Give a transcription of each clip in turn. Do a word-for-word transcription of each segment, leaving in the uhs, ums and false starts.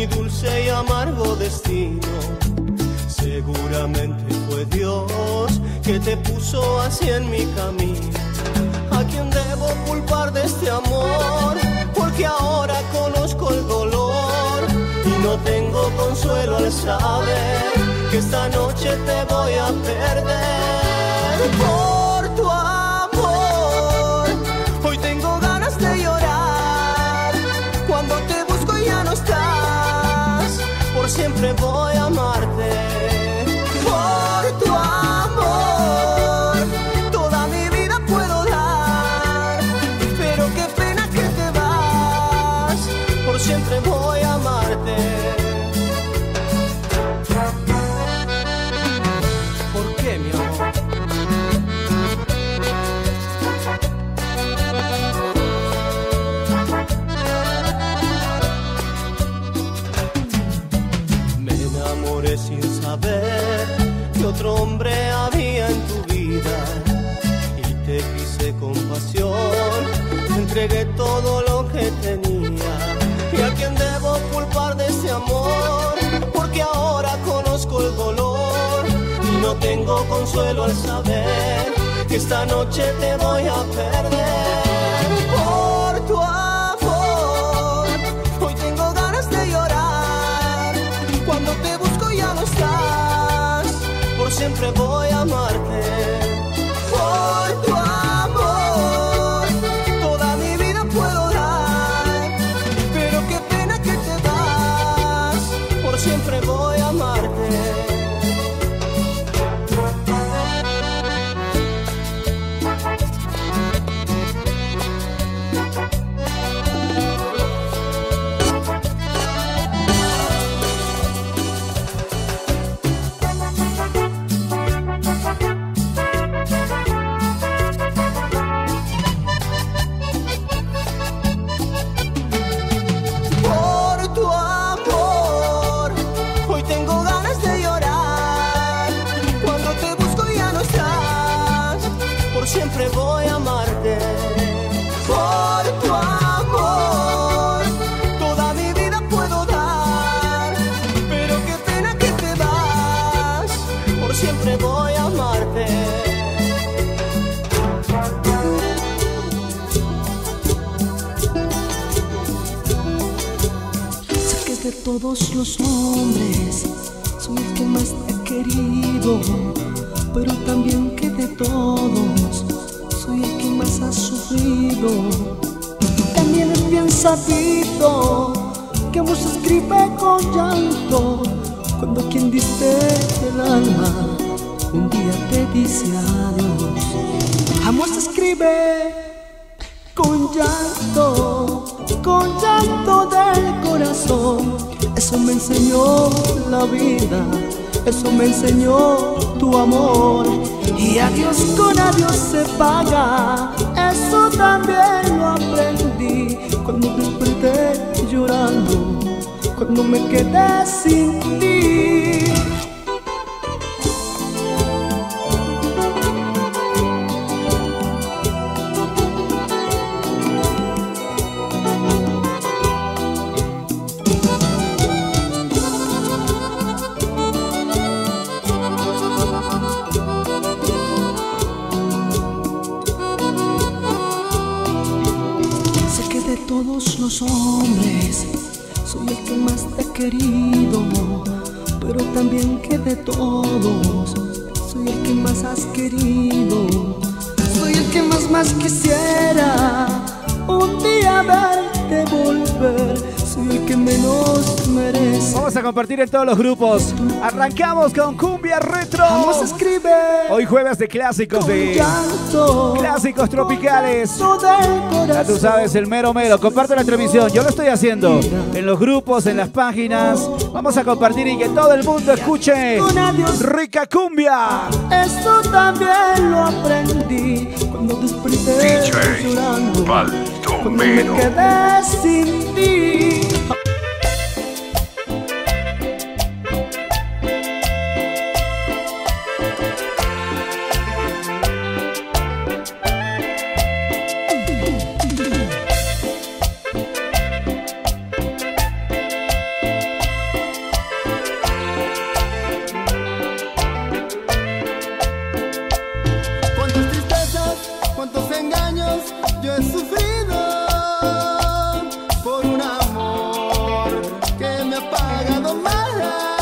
dulce y amargo destino. Seguramente fue Dios que te puso así en mi camino. ¿A quién debo culpar de este amor? Porque ahora conozco el dolor y no tengo consuelo al saber que esta noche te voy a perder. Por tu amor, hoy tengo ganas de llorar. Cuando te busco y ya no estás, por siempre voy a amarte. Por tu amor, toda mi vida puedo dar, pero qué pena que te vas, por siempre voy a amarte. ¿Por qué, mi amor? Me enamoré sin saber que otro hombre había en tu vida y te quise con pasión, te entregué todo lo que tenía. ¿Y a quién debo culpar de ese amor? Porque ahora conozco el dolor y no tengo consuelo al saber que esta noche te voy a perder. Por tu amor, hoy tengo ganas de llorar. Cuando te busco ya no estás, por siempre voy a amarte. Por tu amor, toda mi vida puedo dar, pero qué pena que te vas, por siempre voy a amarte. Siempre voy a amarte. Por tu amor, toda mi vida puedo dar, pero qué pena que te vas, por siempre voy a amarte. Sé que de todos los hombres soy el que más te he querido, pero también que de todos soy el que más ha sufrido. También es bien sabido que amor se escribe con llanto, cuando quien diste el alma un día te dice adiós. Amor se escribe con llanto, con llanto del corazón. Eso me enseñó la vida, eso me enseñó tu amor. Y adiós con adiós se paga, eso también lo aprendí cuando desperté llorando, cuando me quedé sin ti. Todos los hombres soy el que más te he querido, pero también que de todos soy el que más has querido. Soy el que más más quisiera un día verte volver. Soy el que menos merece. Vamos a compartir en todos los grupos. Arrancamos con Cumbia Retro. Vamos a escribir. Hoy jueves de clásicos de llanto, clásicos tropicales. Ya tú sabes, el mero mero. Comparte la transmisión. Yo lo estoy haciendo en los grupos, en las páginas. Vamos a compartir y que todo el mundo escuche Rica Cumbia. Esto también lo aprendí cuando desperté llorando, cuando me quedé sin ti. pagado mal.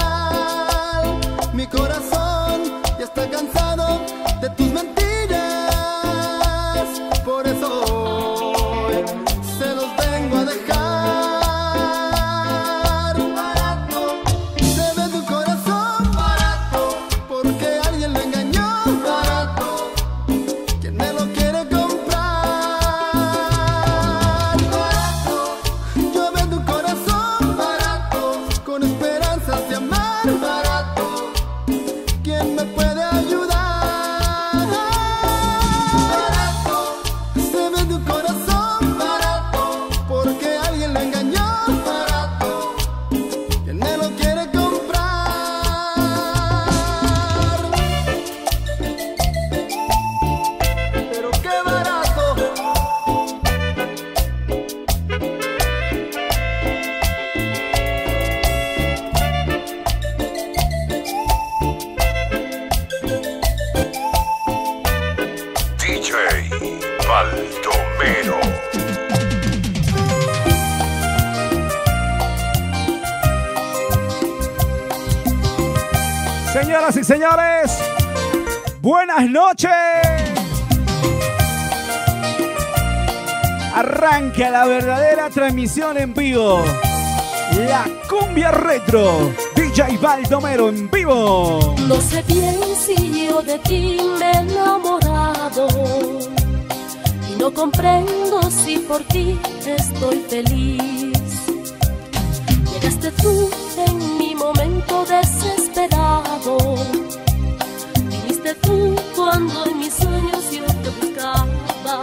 Mi corazón ya está cansado de tus mentiras. Por eso hoy se los vengo a dejar. Barato, se ve tu corazón barato, porque alguien lo engañó. Barato, quien me lo quiere comprar. Barato, yo vendo un corazón barato, con esperanzas de amar. Barato, ¿quién me puede ayudar? Barato, se vende un corazón barato, porque alguien lo engañó. Barato, ¿quién me lo quiere comprar? Pero qué barato. D J Baldomero. Señoras y señores, buenas noches. Arranca la verdadera transmisión en vivo. La cumbia retro. D J Baldomero en vivo. No sé bien si yo de ti me he enamorado y no comprendo si por ti estoy feliz. Llegaste tú en mi momento desesperado, viniste tú cuando en mis sueños yo te buscaba.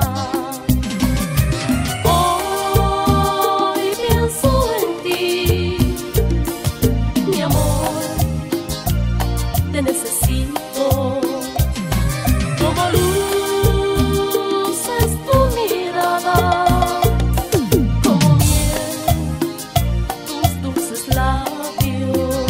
Hoy pienso en ti, mi amor, te necesito. Como luz es tu mirada, como miel tus dulces labios.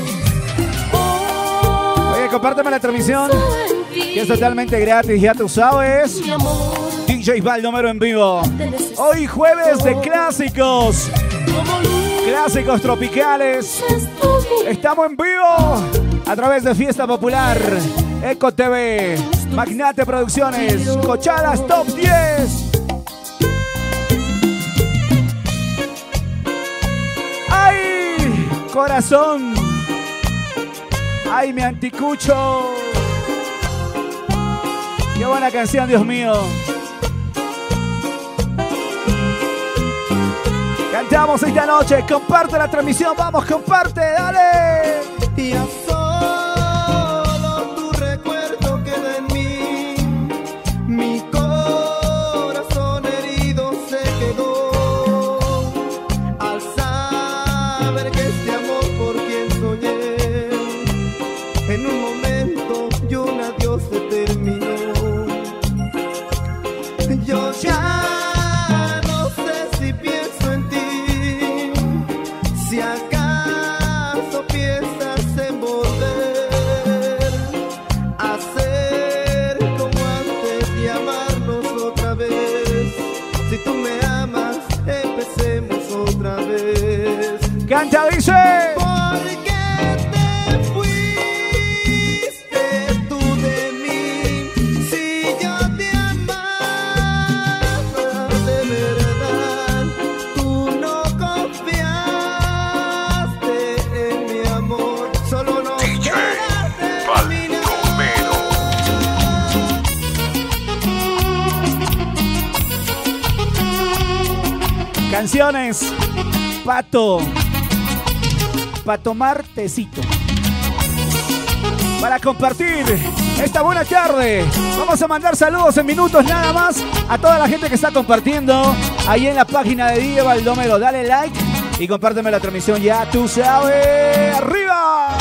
Oye, compárteme la transmisión, Pienso en ti, que es totalmente gratis, ya tú sabes. mi amor, D J Baldomero en vivo. te necesito. Hoy jueves de clásicos. Como luz Clásicos tropicales. es tu mirada. Estamos en vivo a través de Fiesta Popular, Eco T V, Magnate Producciones, Cochalas Top diez. ¡Ay, corazón! ¡Ay, mi anticucho! ¡Qué buena canción, Dios mío! Cantamos esta noche, comparte la transmisión, vamos, comparte, dale. Y a solo tu recuerdo queda en mí. Mi corazón herido se quedó al saber que este amor por quien soñé en un momento y un adiós se terminó. Yo ya no sé si pienso en ti, si acaso piensas en volver a ser como antes y amarnos otra vez. Si tú me amas, empecemos otra vez. Canta, dice. ¿Por qué te fuiste tú de mí? Si yo te amaba de verdad, tú no confiaste en mi amor. Solo no D J Baldomero. Canciones, Pato, para tomar tecito, para compartir esta buena tarde. Vamos a mandar saludos en minutos nada más a toda la gente que está compartiendo ahí en la página de D J Baldomero. Dale like y compárteme la transmisión, ya tú sabes. ¡Arriba!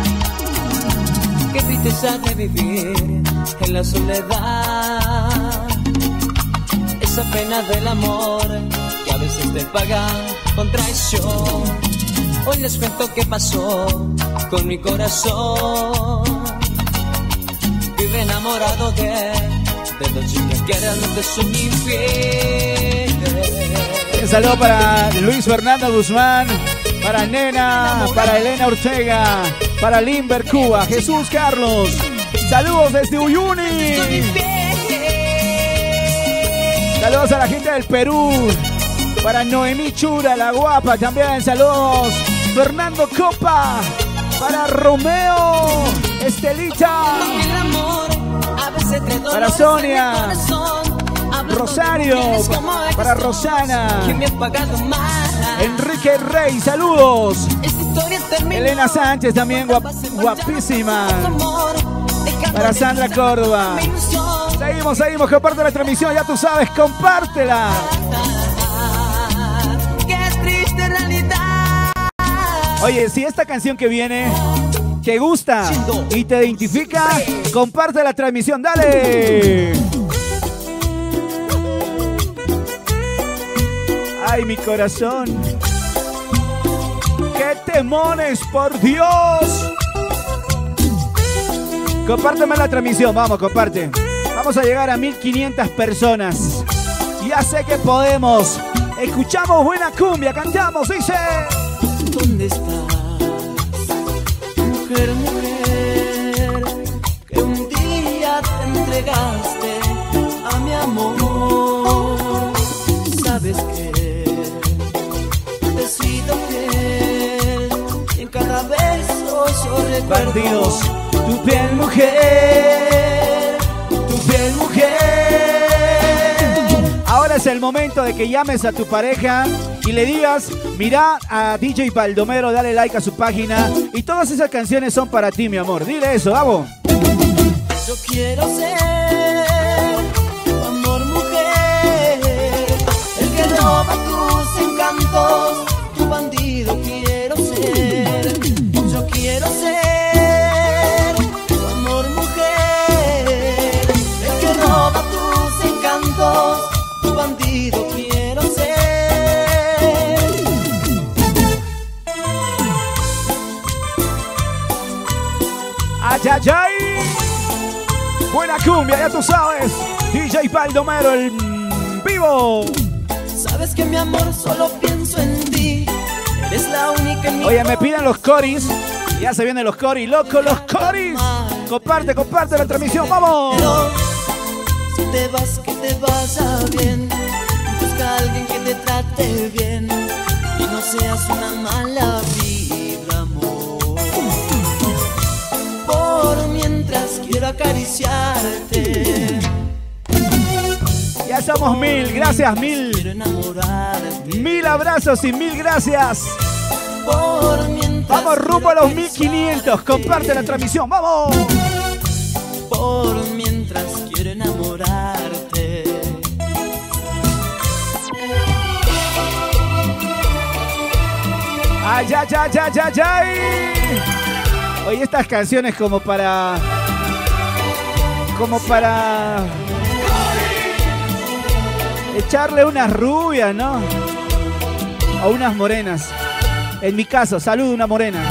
Qué tristeza de vivir en la soledad, esa pena del amor que a veces te pagan con traición. Hoy les cuento qué pasó con mi corazón. Vive enamorado de, de dos chicas que realmente son infieles. Un saludo para Luis Fernando Guzmán, Para Nena, para Elena Ortega, para Limber Cuba, Jesús Carlos. Saludos desde Uyuni. Saludos a la gente del Perú. Para Noemí Chura, la guapa también. Saludos. Fernando Copa. Para Romeo. Estelita. Para Sonia. Rosario. Para Rosana. Enrique Rey, saludos. Elena Sánchez también, guap guapísima. Para Sandra Córdoba. Seguimos, seguimos, comparte la transmisión, ya tú sabes, compártela. Oye, si esta canción que viene te gusta y te identifica, comparte la transmisión, dale. Ay, mi corazón. ¡Qué temones, por Dios! Compárteme la transmisión, vamos, comparte. Vamos a llegar a mil quinientas personas. Ya sé que podemos. Escuchamos buena cumbia, cantamos, dice. ¿Dónde estás, mujer, mujer, que un día te entregaste a mi amor? Sabes que te he sido fiel, en cada beso yo recuerdo. Bandidos, tu piel, mujer, tu piel, mujer. Ahora es el momento de que llames a tu pareja y le digas, mira a D J Baldomero, dale like a su página y todas esas canciones son para ti, mi amor. Dile eso, vamos. Yo quiero ser tu amor, mujer, el que roba tus encantos, tu bandido quiero ser. Yo quiero ser tu amor, mujer, el que roba tus encantos, tu bandido quiero ser. ¡Ay, ay, ay! Buena cumbia, ya tú sabes. D J Baldomero, el vivo. Sabes que mi amor solo pienso en ti. Eres la única en mi Oye, me piden los coris. Ya se vienen los coris, loco, los coris. Comparte, comparte la transmisión, vamos. Pero si te vas, que te vaya bien. Busca a alguien que te trate bien y no seas una mala vibra, amor. Por mientras quiero acariciarte. Ya somos mil, gracias mil. Quiero enamorarte. Mil abrazos y mil gracias. Por mientras Vamos rumbo a quiero los mil quinientos. Comparte la transmisión, vamos. Por mientras quiero enamorarte. Ay, ay, ay, ay, ay, ay. Oye, estas canciones como para... Como para... echarle unas rubias, ¿no? O unas morenas. En mi caso, salud, una morena.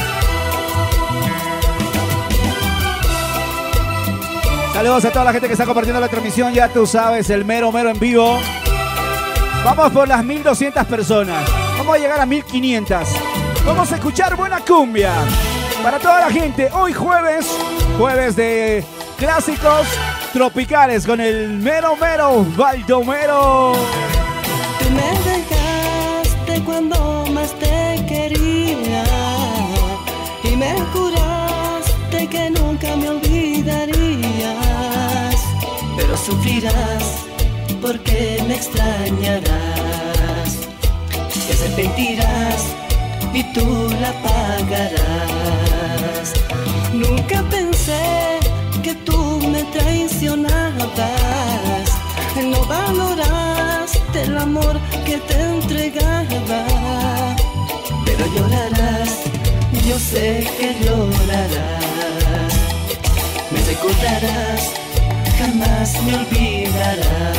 Saludos a toda la gente que está compartiendo la transmisión. Ya tú sabes, el mero mero en vivo. Vamos por las mil doscientas personas. Vamos a llegar a mil quinientas. Vamos a escuchar buena cumbia. Para toda la gente, hoy jueves, jueves de clásicos tropicales con el mero mero Baldomero. Tú me dejaste cuando más te quería y me juraste que nunca me olvidarías, pero sufrirás porque me extrañarás, te arrepentirás y tú la pagarás. Nunca pensé que tú me traicionabas, no valoraste el amor que te entregaba, pero llorarás, yo sé que llorarás, me recordarás, jamás me olvidarás.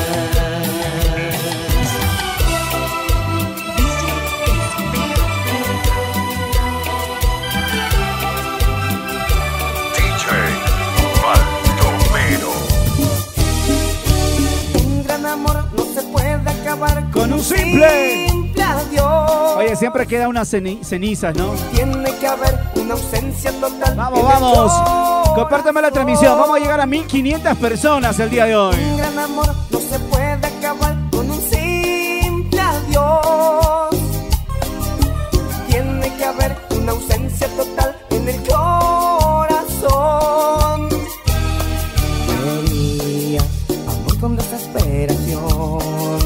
Un gran amor no se puede acabar Con un simple. simple adiós. Oye, siempre queda unas ceni cenizas, ¿no? Tiene que haber una ausencia total. Vamos, vamos. Compárteme la transmisión. Vamos a llegar a mil quinientas personas el día de hoy. Un gran amor no se puede acabar con un simple adiós. Tiene que haber una ausencia total en el corazón. Quería amor con desesperación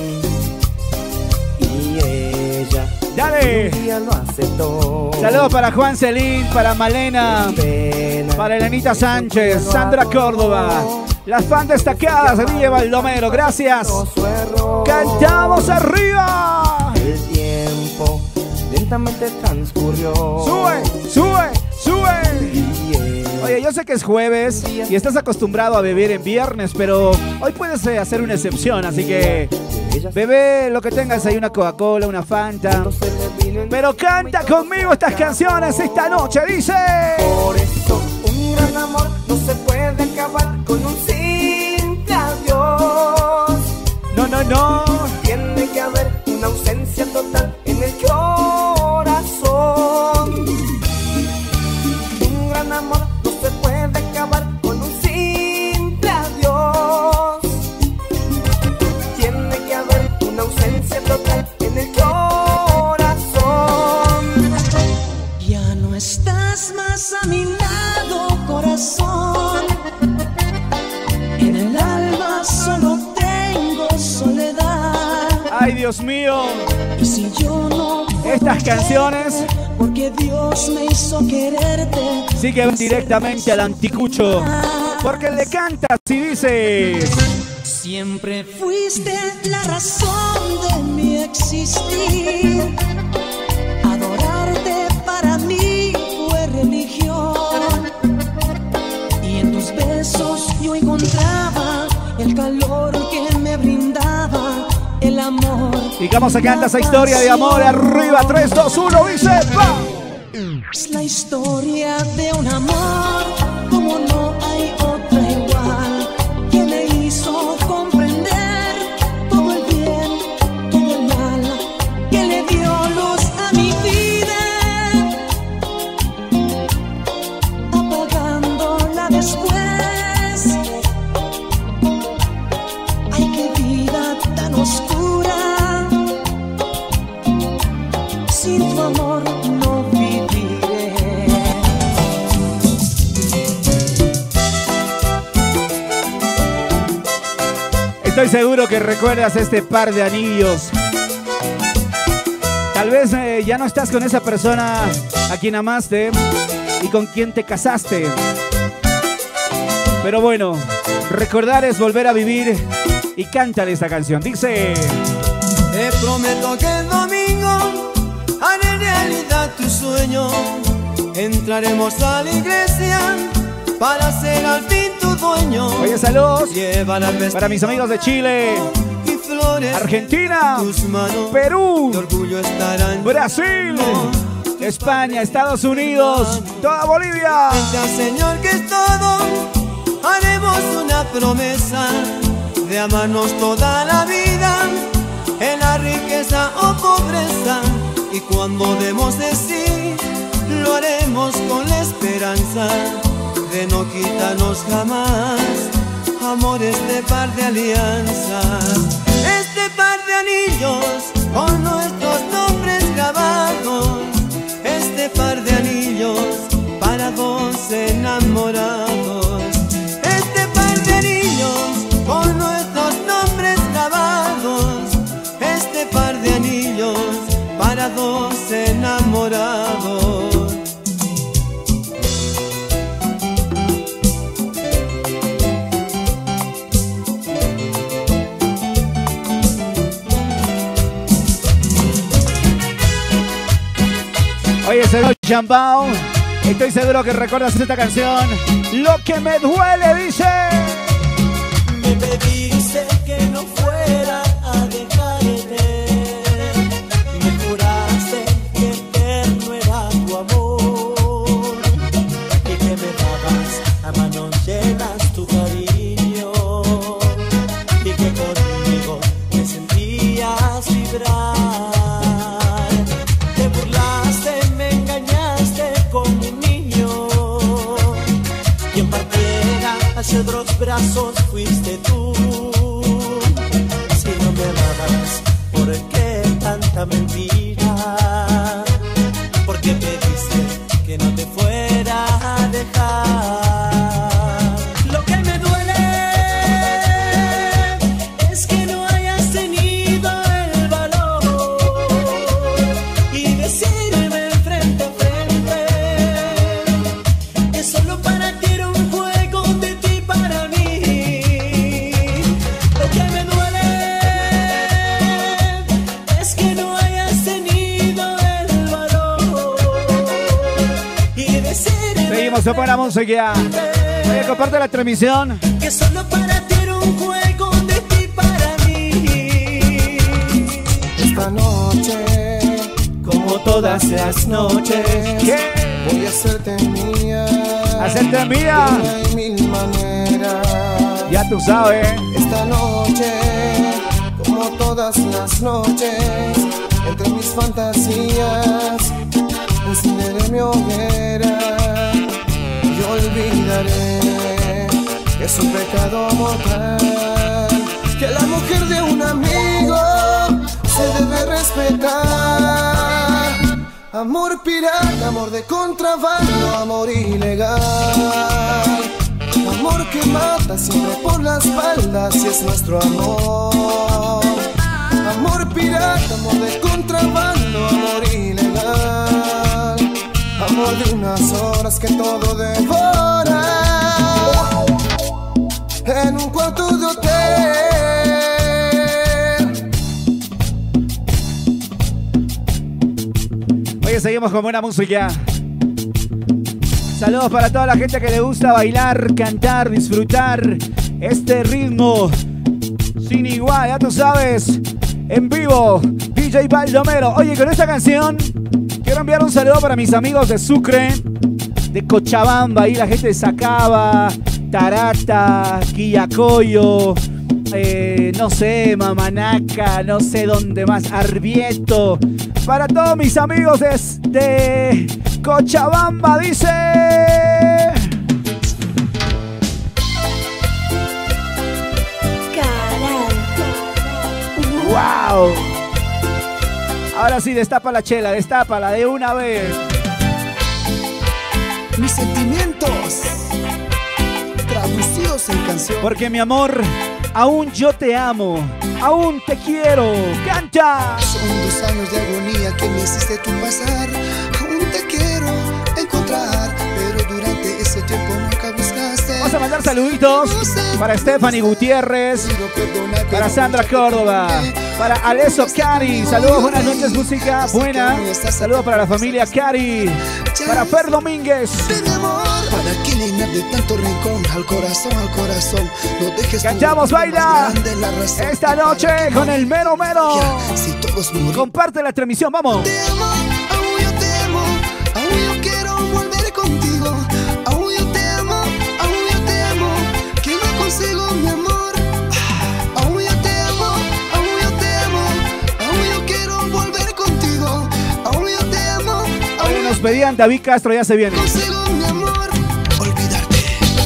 y ella Dale. un día lo aceptó. Saludos para Juan Celín, para Malena, para Elenita Sánchez, Sandra Córdoba, las fan destacadas de Villa Baldomero, gracias. ¡Cantamos arriba! El tiempo lentamente transcurrió. ¡Sube, sube, sube! Oye, yo sé que es jueves y estás acostumbrado a beber en viernes, pero hoy puedes eh, hacer una excepción, así que bebé lo que tengas ahí, una Coca-Cola, una Fanta. Pero canta conmigo estas canciones esta noche, dice. Por eso un gran amor no se puede acabar con un simple adiós. No, no, no. Tiene que haber una ausencia total en el corazón. Un gran amor no se puede acabar con un simple adiós. Tiene que haber una ausencia total en el corazón. Ya no estás más a mi lado, corazón. En el alma solo tengo soledad. Ay, Dios mío. Y si yo no Estas canciones porque Dios me hizo quererte. sí que van directamente al anticucho, porque le cantas y dices: Siempre fuiste la razón de mi existir. Adorarte para mí fue religión. Y en tus besos yo encontraba el calor que me brindaba el amor. Digamos, a cantar esa historia de amor. Arriba, tres, dos, uno, dice: ¡va! Es la historia de un amor como no hay otra igual, que me hizo comprender todo el bien, todo el mal, que le dio luz a mi vida, apagándola después. Ay, qué vida tan oscura, sin tu amor no viviré. Estoy seguro que recuerdas este par de anillos. Tal vez eh, ya no estás con esa persona a quien amaste y con quien te casaste. Pero bueno, recordar es volver a vivir, y cántale esta canción. Dice: Te prometo que el domingo haré realidad tu sueño. Entraremos a la iglesia para ser al fin tu dueño. Oye, saludos Llevar al para mis amigos de Chile, y flores Argentina, tus manos. Perú, De orgullo estarán Brasil, España, Estados Unidos, toda Bolivia. frente al Señor que es todo. Haremos una promesa de amarnos toda la vida, en la riqueza o pobreza. Y cuando demos de sí, lo haremos con la esperanza de no quitarnos jamás, amor, este par de alianzas. Este par de anillos con nuestros nombres grabados. Este par de anillos para dos enamorados. Este par de anillos con nuestros nombres grabados. Este par de anillos para dos enamorados. Oye, señor Chambao, estoy seguro que recuerdas esta canción. Lo que me duele, dice. Me pediste que no fuera a dejarte, me juraste que eterno era tu amor, y que me dabas a manos llenas tu cariño, y que conmigo me sentías vibrar. Te estrechó otros brazos fuiste tú. Si no me amabas, ¿por qué tanta mentira? ¿Por qué pediste que no te fuera a dejar? Lo que me duele es que no hayas tenido el valor y decirme frente a frente que solo para ti era un juego de ti para mí. Lo que me duele es que no hayas tenido el valor y decirme. Seguimos, se pone la música. Oye, comparte la transmisión. Que solo para ti era un juego de ti para mí. Esta noche, como todas las noches, ¿Qué? voy a hacerte mía. Hacerte mía. De mil maneras. Ya tú sabes. Esta noche, como todas las noches, entre mis fantasías, encenderé mi hoguera y olvidaré que es un pecado mortal, que la mujer de un amigo se debe respetar. Amor pirata, amor de contrabando, amor ilegal. Amor que mata siempre por la espalda, si es nuestro amor. Amor pirata, amor de contrabando, amor ilegal. Amor de unas horas que todo devora en un cuarto de hotel. Oye, seguimos con buena música. Saludos para toda la gente que le gusta bailar, cantar, disfrutar este ritmo sin igual, ya tú sabes, en vivo, D J Baldomero. Oye, con esta canción quiero enviar un saludo para mis amigos de Sucre, de Cochabamba, ahí la gente de Sacaba, Tarata, Quillacoyo, eh, no sé, Mamanaca, no sé dónde más, Arbieto. Para todos mis amigos de, de Cochabamba, dice... ¡Wow! Ahora sí, destapa la chela, destápala de una vez. Mis sentimientos traducidos en canción. Porque mi amor, aún yo te amo, aún te quiero. ¡Canta! Son dos años de agonía que me hiciste tú pasar. Aún te quiero encontrar, pero durante ese tiempo nunca buscaste. Vamos a mandar saluditos para Stephanie Gutiérrez, para Sandra Córdoba, para Aleso Cari. Saludos, buenas noches, música buena. Saludos para la familia Cari, para Fer Domínguez. Para que llenar de tanto rincón al corazón, al corazón. No dejes. Cantamos, baila esta noche con el mero mero. Si todos mueren. Comparte la transmisión, vamos. Te amo, aún yo te amo, aún yo quiero volver contigo. Aún yo te amo, aún yo te amo, que no consigo mi amor. Aún yo te amo, aún yo te amo, aún yo quiero volver contigo. Aún yo te amo, Oye, nos pedían David Castro, ya se viene. consigo mi amor. Olvidarte.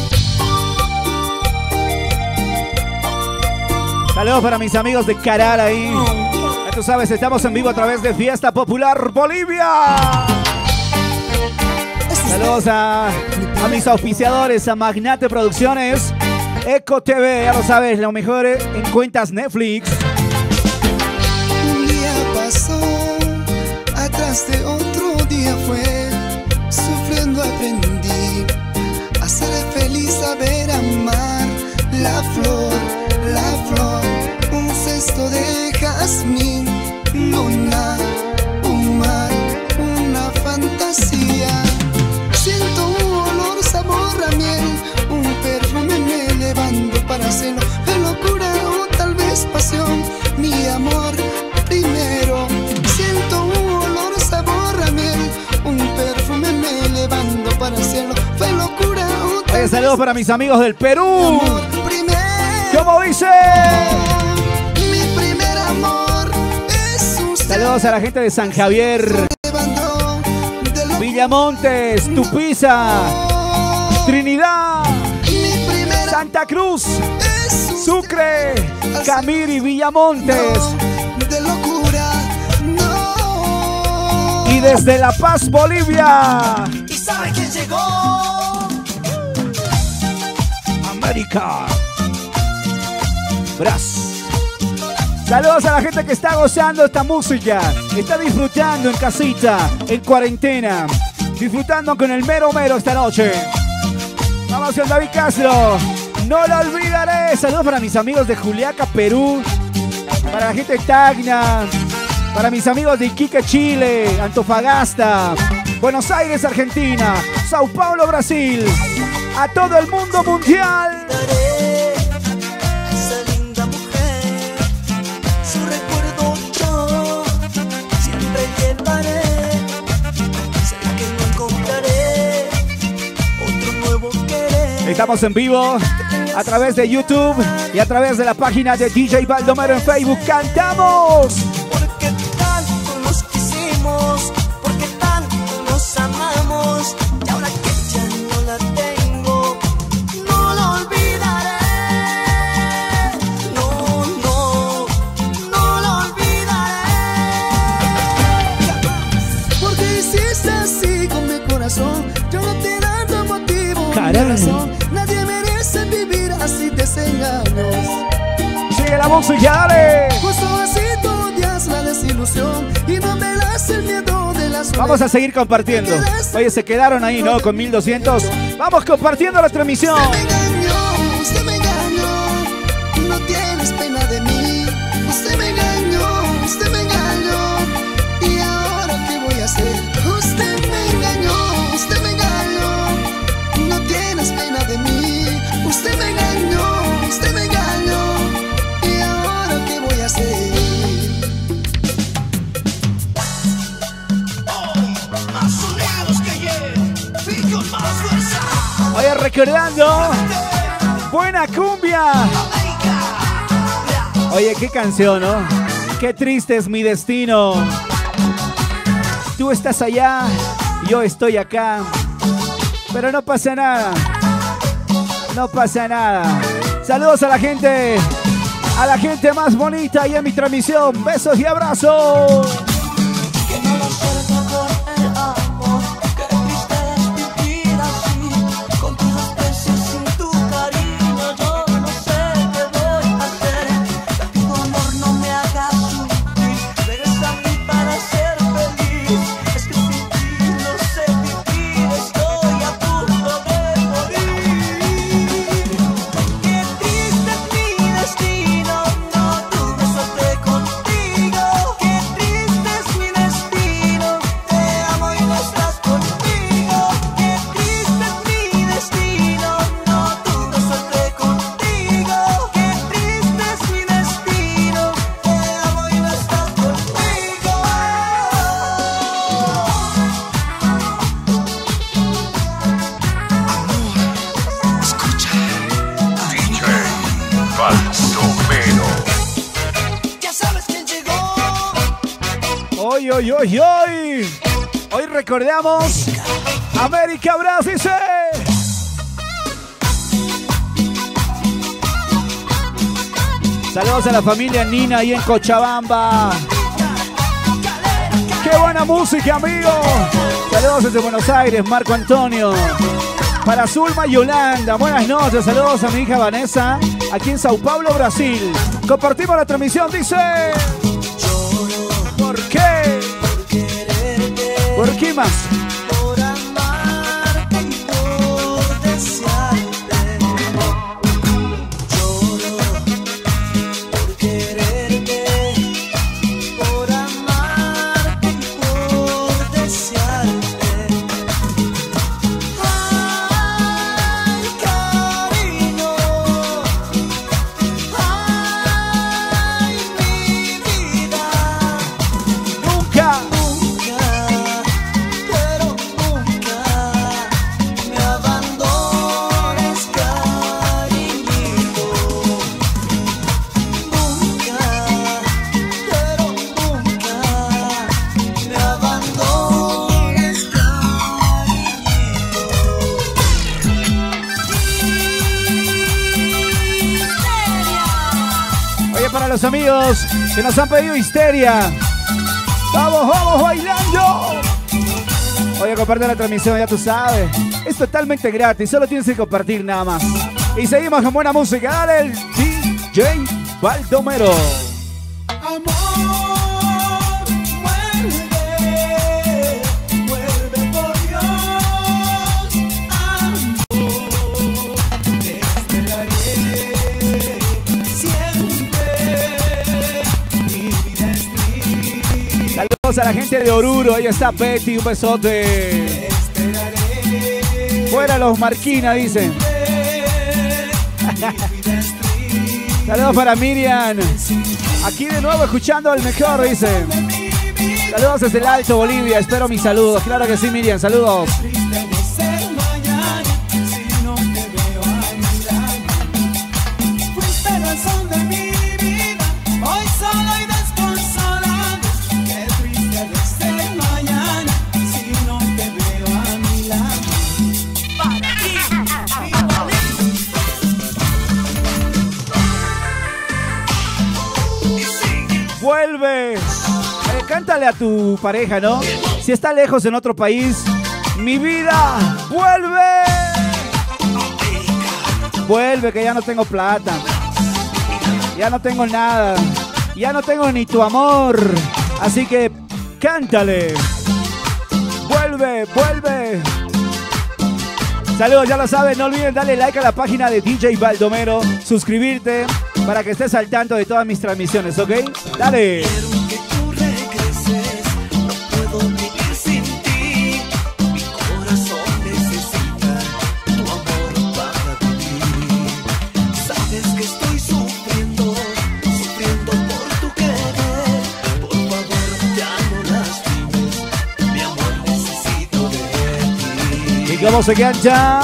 Saludos para mis amigos de Caral ahí. Ya tú sabes, estamos en vivo a través de Fiesta Popular Bolivia. Saludos a, a mis auspiciadores, a Magnate Producciones, Eco T V, ya lo sabes, lo mejor en cuentas Netflix. Un día pasó, atrás de otro día fue. Sufriendo aprendí a ser feliz, a ver amar. La flor, la flor, un cesto de jazmín, luna, un mar, una fantasía. Siento un olor, sabor a miel, un perfume me levando para hacerlo. De locura o tal vez pasión, mi amor primero. Siento un olor, sabor a miel, un perfume me levando para hacerlo. Fue locura o tal Oye, saludos para mis amigos del Perú. amor primero. ¿Cómo dice? Mi primer amor es usted. Saludos a la gente de San Javier, Levantó de lo- Villamontes, Tupiza, Trinidad, Mi primer Santa Cruz, Sucre, Camiri, Villamontes. De locura, no. Y desde La Paz, Bolivia. ¿Y sabe quién llegó? América. Brass. Saludos a la gente que está gozando esta música. Está disfrutando en casita, en cuarentena. Disfrutando con el mero mero esta noche. Vamos con David Castro. No lo olvidaré. Saludos para mis amigos de Juliaca, Perú. Para la gente de Tacna. Para mis amigos de Iquique, Chile. Antofagasta. Buenos Aires, Argentina. Sao Paulo, Brasil. A todo el mundo mundial. Estamos en vivo a través de YouTube y a través de la página de D J Baldomero en Facebook. ¡Cantamos! Porque tanto nos quisimos, porque tanto nos amamos, y ahora que ya no la tengo, no la olvidaré. No, no, no la olvidaré. Porque hiciste así con mi corazón, yo no te dando motivo ni razón. Nadie merece vivir así desengaños. Sigue la música, dale. Justo así tú odias la desilusión y no me das el miedo de la soledad. Vamos a seguir compartiendo. Oye, se quedaron ahí, ¿no? Con mil doscientos. Vamos compartiendo la transmisión. Usted me engañó, usted me engañó. No tienes pena de mí. Usted me engañó, usted me engañó. ¿Y ahora qué voy a hacer? Usted me engañó, usted me engañó. No tienes pena de mí. Usted me engañó, usted me engañó. ¿Y ahora qué voy a hacer? Más sonidos que ayer, y con más fuerza. Oye, recordando. Buena cumbia. Oye, qué canción, ¿no? Qué triste es mi destino. Tú estás allá, yo estoy acá. Pero no pasa nada. No pasa nada. Saludos a la gente. A la gente más bonita ahí en mi transmisión. Besos y abrazos. Que no lo suelto con el amor. Que triste es vivir así, con tus desprecios sin tu cariño. Yo no sé qué voy a hacer. Que tu amor no me haga sufrir. Regresa a mí para ser feliz. Es que sin ti no sé vivir. Estoy a punto de morir. Qué triste es mi destino. No tuve suerte contigo. Qué triste es mi destino. Te amo y no estás conmigo. Qué triste es mi destino. No tuve suerte contigo. Qué triste es mi destino. Te amo y no estás conmigo. Amor, escucha. D J Baldomero. Ya sabes quién llegó. Hoy, hoy, hoy, hoy. Hoy recordamos América Brasil. Dice. Saludos a la familia Nina ahí en Cochabamba. Qué buena música, amigo. Saludos desde Buenos Aires, Marco Antonio. Para Zulma y Yolanda, buenas noches. Saludos a mi hija Vanessa, aquí en Sao Paulo, Brasil. Compartimos la transmisión, dice. ¿Por qué? ¿Por qué más? Por amarte y por desearte. Lloro por quererte. Por amarte y por desearte. Ay, cariño. Ay, mi vida. Nunca. Nunca, pero Para los amigos que nos han pedido histeria. Vamos, vamos bailando. Oye, comparte la transmisión, ya tú sabes. Es totalmente gratis, solo tienes que compartir nada más. Y seguimos con buena música. Dale el D J Baldomero. Amor, vuelve, vuelve por Dios. Amor, te esperaré siempre. Mi vida es triste. Saludos a la gente de Oruro. Ahí está Betty, un besote. Fuera los Marquina, dicen. Saludos para Miriam. Aquí de nuevo escuchando el mejor, dice. Saludos desde el Alto, Bolivia. Espero mis saludos. Claro que sí, Miriam. Saludos. Vuelve. Eh, cántale a tu pareja, ¿no? Si está lejos en otro país, mi vida, vuelve. Vuelve, que ya no tengo plata. Ya no tengo nada. Ya no tengo ni tu amor. Así que cántale. Vuelve, vuelve. Saludos, ya lo saben. No olviden darle like a la página de D J Baldomero. Suscribirte para que estés al tanto de todas mis transmisiones, ¿ok? Dale. Quiero que tú regreses, no puedo vivir sin ti. Mi corazón necesita tu amor para vivir. Sabes que estoy sufriendo, sufriendo por tu querer. Por favor, ya no lastimes, mi amor, necesito de ti. ¿Y cómo se cancha?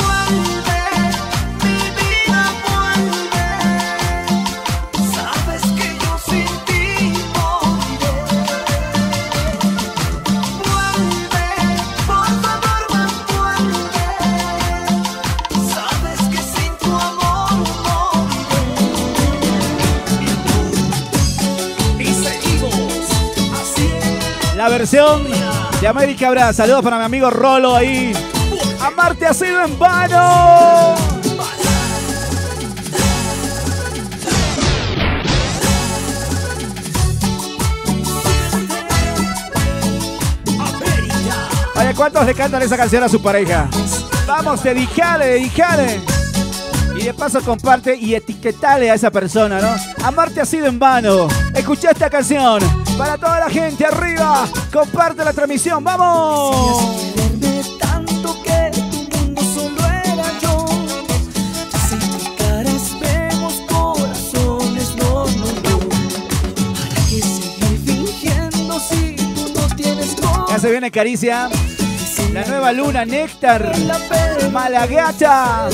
La versión de América Brass. Saludos para mi amigo Rolo ahí. Amarte ha sido en vano. Oye, ¿cuántos le cantan esa canción a su pareja? Vamos, dedicale, dedicale. Y de paso comparte y etiquetale a esa persona, ¿no? Amarte ha sido en vano. Escucha esta canción. Para toda la gente arriba, comparte la transmisión, ¡vamos! Quererme tanto que tu mundo solo era yo. Sin tu cara vemos corazones, no, no, no. ¿Para qué seguir fingiendo si tú no tienes corazón? Ya se viene Caricia, la nueva luna, Néctar, Malagata.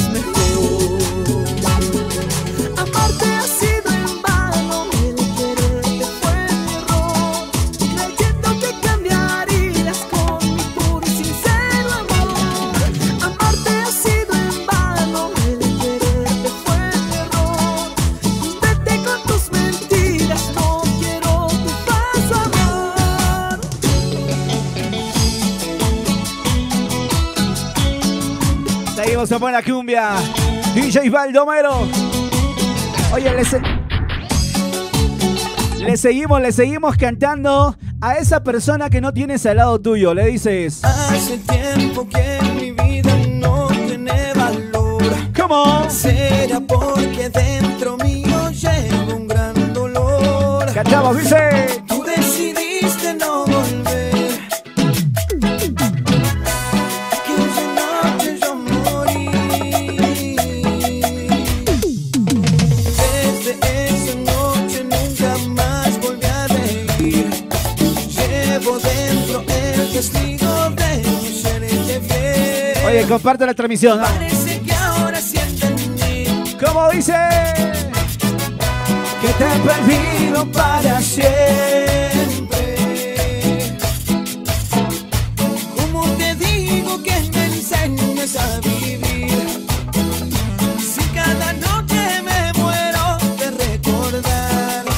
Amarte ha sido en vano, el quererte fue mi error, creyendo que cambiarías con mi puro y sincero amor. Amarte ha sido en vano, el quererte fue mi error. Vete con tus mentiras, no quiero tu falso amor. Seguimos en buena cumbia, D J Baldomero. Oye, le, se... le seguimos, le seguimos cantando a esa persona que no tienes al lado tuyo. Le dices: hace tiempo que mi vida no tiene valor. ¿Cómo? Será porque dentro mío llevo un gran dolor. Cantamos, dice: Tú decidiste no volver. Aquella noche yo morí. Desde esa noche nunca más volví a reír. Llevo dentro el testigo de mi ser fiel. Oye, comparte la transmisión, ¿no? Parece que ahora sienten mí. ¿Cómo dice? Que te he perdido para siempre. ¿Cómo te digo que me enseñes a vivir? Si cada noche me muero de recordar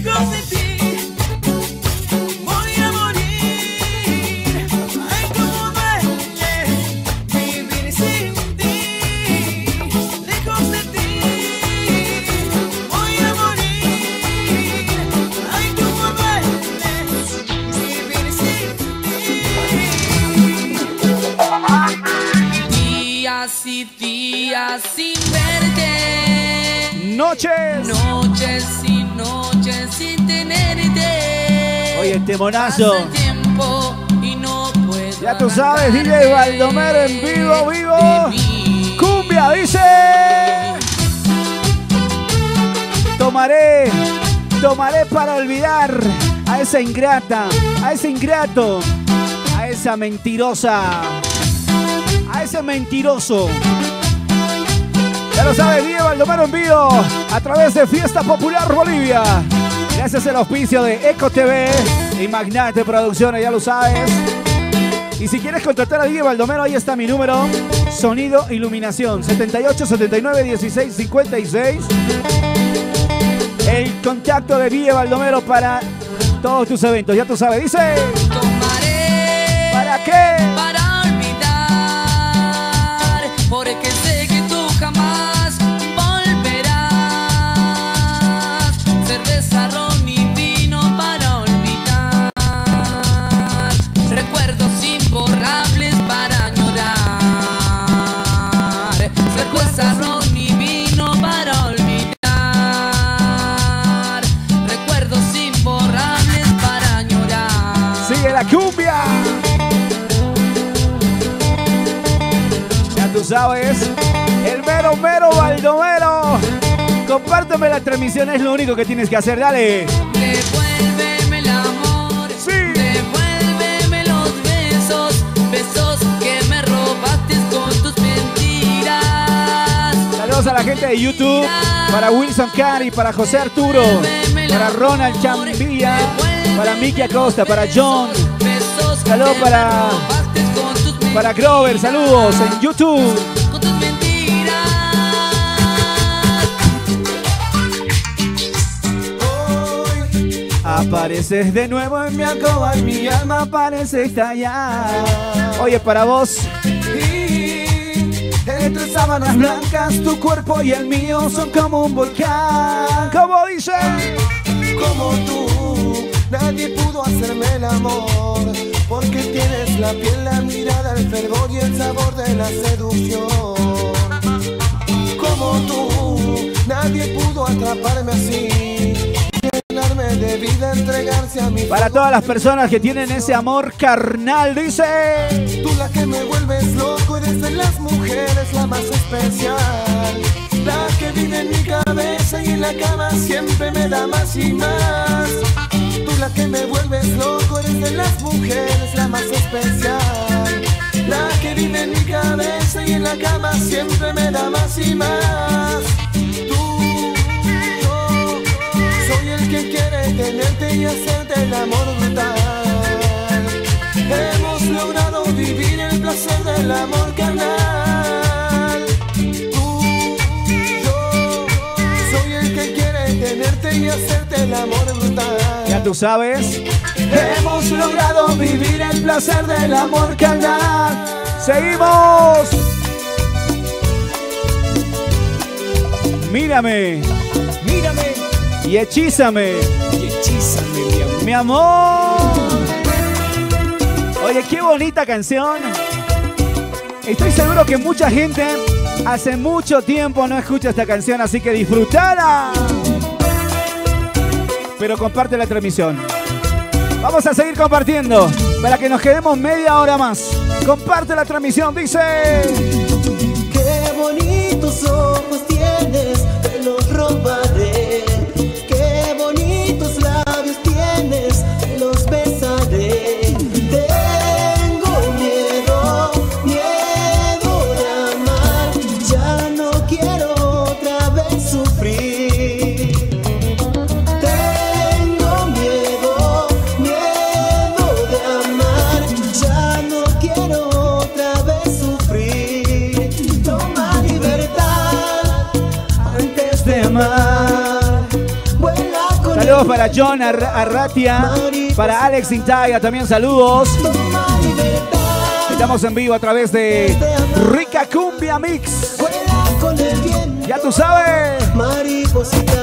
lejos de ti. Voy a morir. Ay, cómo duele vivir sin ti. Lejos de ti. Voy a morir. Ay, cómo duele vivir sin ti. Días y días sin verte. Noches. Noches y noches sin tenerte. Oye, el temonazo. Pasa el tiempo y no puedo Ya tú sabes, D J Baldomero en vivo, vivo. de mí. Cumbia dice. Tomaré, tomaré para olvidar a esa ingrata, a ese ingrato, a esa mentirosa, a ese mentiroso. Ya lo sabes, D J Baldomero en vivo a través de Fiesta Popular Bolivia. Gracias al auspicio de Eco T V y Magnate Producciones, ya lo sabes. Y si quieres contratar a D J Baldomero, ahí está mi número. Sonido, iluminación, setenta y ocho, setenta y nueve, dieciséis, cincuenta y seis. El contacto de D J Baldomero para todos tus eventos, ya tú sabes, dice. Tomaré ¿Para qué? para olvidar, porque sé que tú jamás volverás. Cerveza, ron y vino para olvidar. Recuerdos imborrables para llorar. Cerveza, ron y vino para olvidar. Recuerdos imborrables para llorar. Sigue la cumbia. Ya tú sabes, el mero mero Baldomero. Compárteme la transmisión, es lo único que tienes que hacer, dale. Devuélveme el amor, Sí. devuélveme los besos, besos que me robaste con tus mentiras. Saludos a la gente de YouTube, para Wilson Cari, para José Arturo, para Ronald Chambilla, para Miki Acosta, para John, Besos que Saludos me para- robaste con tus mentiras. para Grover, saludos en YouTube. Con tus mentiras. Apareces de nuevo en mi alcoba y mi alma aparece estallada. Oye, para vos. Y entre sábanas blancas, tu cuerpo y el mío son como un volcán. ¿Cómo dice? Como tú, nadie pudo hacerme el amor, porque tienes la piel, la mirada, el fervor y el sabor de la seducción. Como tú, nadie pudo atraparme así, llenarme de vida, entregarse a mi Para fuego. todas las personas que tienen ese amor carnal, dice. Tú la que me vuelves loco, eres de las mujeres la más especial, la que vive en mi cabeza y en la cama siempre me da más y más. Tú la que me vuelves loco, eres de las mujeres la más especial, la que vive en mi cabeza y en la cama siempre me da más y más. Tú, yo, soy el que quiere tenerte y hacerte el amor brutal. Hemos logrado vivir el placer del amor carnal. Tú, yo, soy el que quiere tenerte y hacerte el amor brutal. Ya tú sabes. Hemos logrado vivir el placer del amor carnal. ¡Seguimos! Mírame Mírame y hechízame, y hechízame, mi amor. mi amor. Oye, qué bonita canción. Estoy seguro que mucha gente hace mucho tiempo no escucha esta canción, así que disfrutala. Pero comparte la transmisión. Vamos a seguir compartiendo para que nos quedemos media hora más. Comparte la transmisión, dice. Qué bonitos ojos tienes, te los robaré. Qué bonitos labios tienes, te los besaré. Tengo miedo, miedo de amar. Ya no quiero otra vez sufrir. Tengo miedo, miedo de amar. Ya no quiero otra vez sufrir. Toma libertad, Saludos para John Ar Arratia, para Alex Intaya, también saludos. Estamos en vivo a través de Rica Cumbia Mix. Ya tú sabes. Mariposita.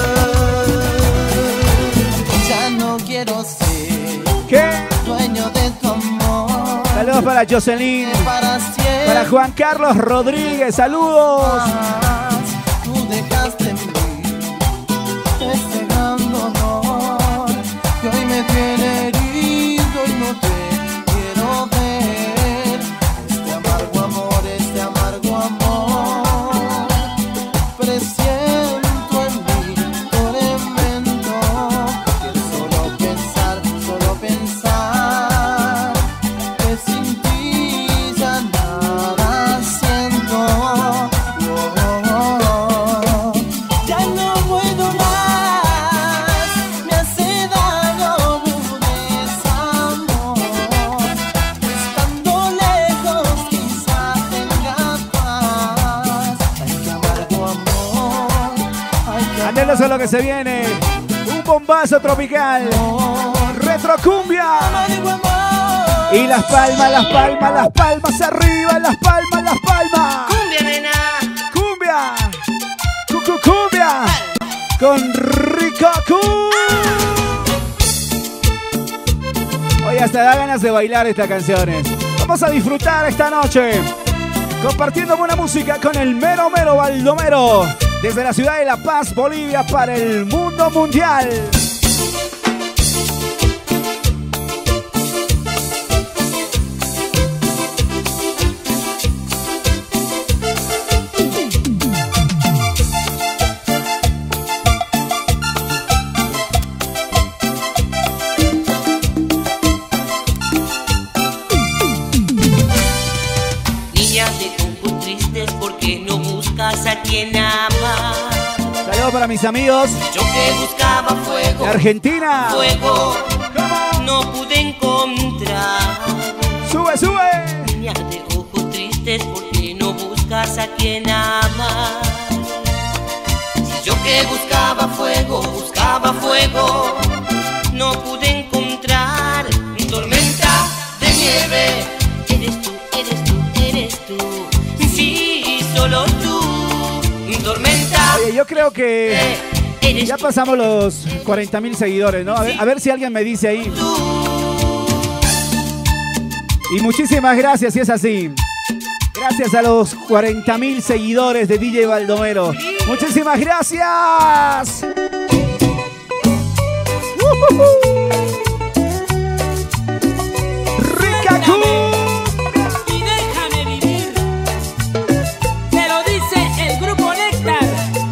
Ya no quiero ser ¿Qué? dueño de tu amor. Saludos para Jocelyn, Para siempre. para Juan Carlos Rodríguez, saludos. Tú dejaste en mí este gran dolor que hoy me tiene herido y no te quiero ver. Este amargo amor, este amargo amor, presiento en mí tormento. Que solo pensar, solo pensar que sin ti ya nada siento. Oh, oh, oh. Ya no puedo más, me hace daño un desamor. Estando lejos quizá tenga paz. Ay, qué amargo amor, ay, qué Atentos a lo que se viene. Un bombazo tropical. Retrocumbia. amargo amor. Y las palmas, las palmas, las palmas arriba, las palmas, las palmas. Cumbia, nena. Cumbia. Cucu cumbia. Con Rico Cu. Oye, hasta da ganas de bailar estas canciones. Vamos a disfrutar esta noche compartiendo buena música con el mero mero Baldomero desde la ciudad de La Paz, Bolivia, para el mundo mundial. Niña de ojos tristes porque no buscas a quien amar. Saludos para mis amigos Yo que buscaba fuego, de Argentina. fuego, ¿Cómo? no pude encontrar. Sube, sube. Niña de ojos tristes porque no buscas a quien amar. Si yo que buscaba fuego, buscaba fuego, no pude encontrar. Tormenta de nieve, eres tú, eres tú, eres tú. Sí, solo tú. Tormenta. Oye, yo creo que Eres ya tú, pasamos los cuarenta mil seguidores, ¿no? A ver, a ver si alguien me dice ahí. tú. Y muchísimas gracias si es así. Gracias a los cuarenta mil seguidores de D J Baldomero. Muchísimas gracias. ¡Ujujú! Rica Cu. Y déjame vivir. Te lo dice el grupo Néctar.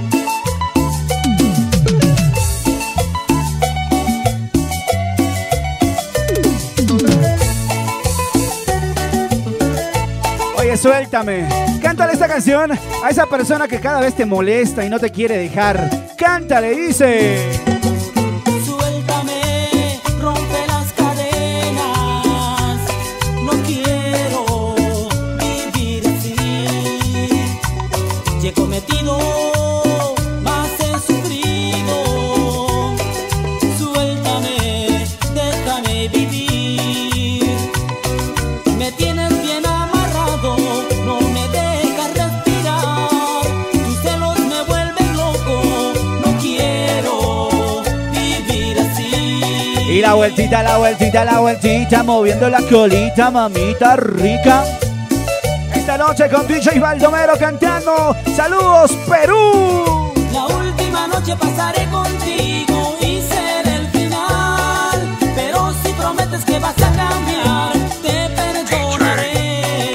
Oye, suéltame. Cántale esta canción a esa persona que cada vez te molesta y no te quiere dejar. Cántale, dice. Suéltame, rompe las cadenas. No quiero vivir así. Ya he cometido, más he sufrido. Suéltame, déjame vivir. Me tienes bien amarrado, no me dejas respirar. Tus celos me vuelven loco, no quiero vivir así. Y la vueltita, la vueltita, la vueltita, moviendo la colita, mamita rica. Esta noche con D J Baldomero cantando. Saludos, Perú. La última noche pasaré contigo y será el final. Pero si prometes que vas a cambiar, te perdonaré.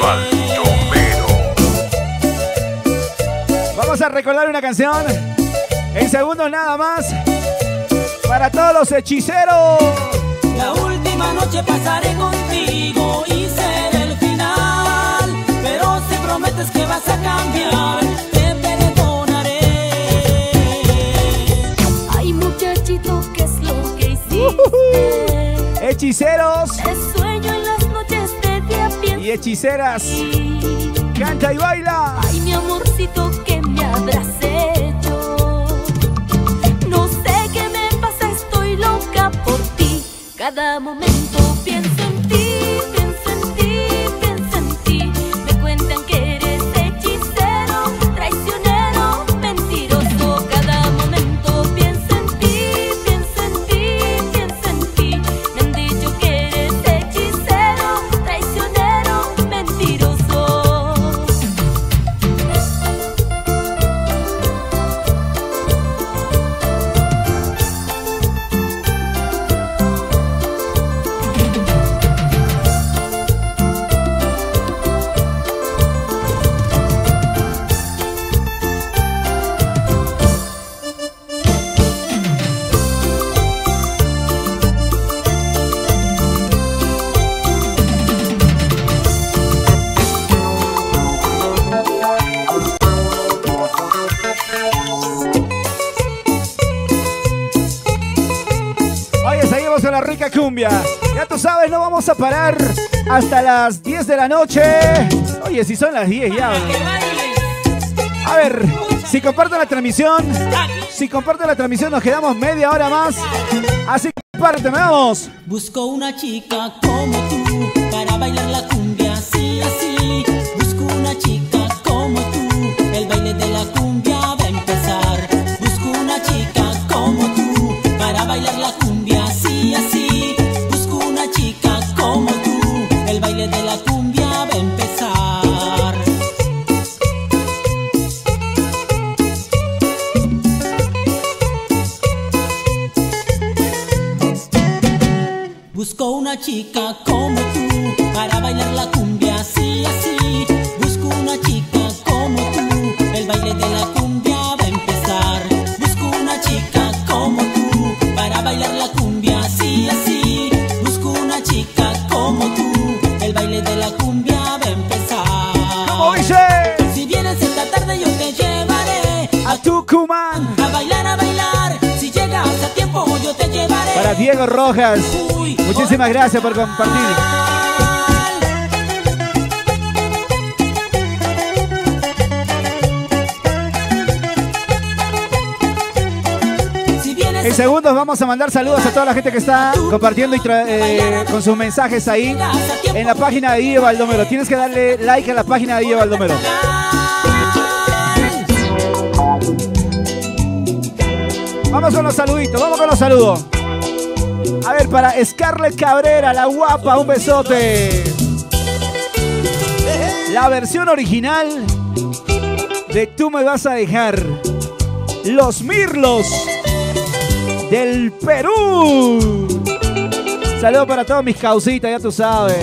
Vamos a recordar una canción en segundos nada más para todos los hechiceros. La última noche pasaré contigo y será el final. Pero si prometes que vas a cambiar, te perdonaré. Ay, muchachito, ¿qué es lo que hiciste? Hechiceros Te sueño en las noches de día, pienso y hechiceras. en ti. Canta y baila. Ay, mi amorcito, ¿qué me habrás hecho? No sé qué me pasa, estoy Cada momento pienso en ti, pienso en ti, pienso en ti. Me cuentan que eres hechicero, traicionero, mentiroso. Cada momento pienso en ti, pienso en ti, pienso en ti. Me han dicho que eres hechicero, traicionero, mentiroso. A la rica cumbia. Ya tú sabes, no vamos a parar hasta las diez de la noche. Oye, si son las diez ya. A ver, si comparten la transmisión, si comparten la transmisión nos quedamos media hora más. Así que compárteme, vamos. Busco una chica como tú para bailar la cumbia así, así. Busco una chica como tú, el baile de la cumbia va a empezar. Busco una chica como tú para bailar la cumbia así, así. Busco una chica como tú, el baile de la cumbia va a empezar. Busco una chica como tú para bailar la cumbia así, así. Busco una chica como tú, el baile de la cumbia va a empezar. Busco una chica como tú para bailar la cumbia así, así. Busco una chica como tú, el baile de la cumbia va a empezar. ¿Cómo dice? Si vienes esta tarde yo te llevaré A Tucumán. a bailar, a bailar. Si llegas a tiempo yo te llevaré. Para Diego Rojas. Uy, Muchísimas gracias por compartir. si vienes En segundos vamos a mandar saludos a toda la gente que está compartiendo y tra- eh, con sus mensajes ahí en la página de Diego Baldomero. Tienes que darle like a la página de Diego Baldomero. Vamos con los saluditos, vamos con los saludos. A ver, para Scarlett Cabrera, la guapa, un besote. La versión original de Tú me vas a dejar. Los Mirlos del Perú. Saludos para todos mis causitas, ya tú sabes.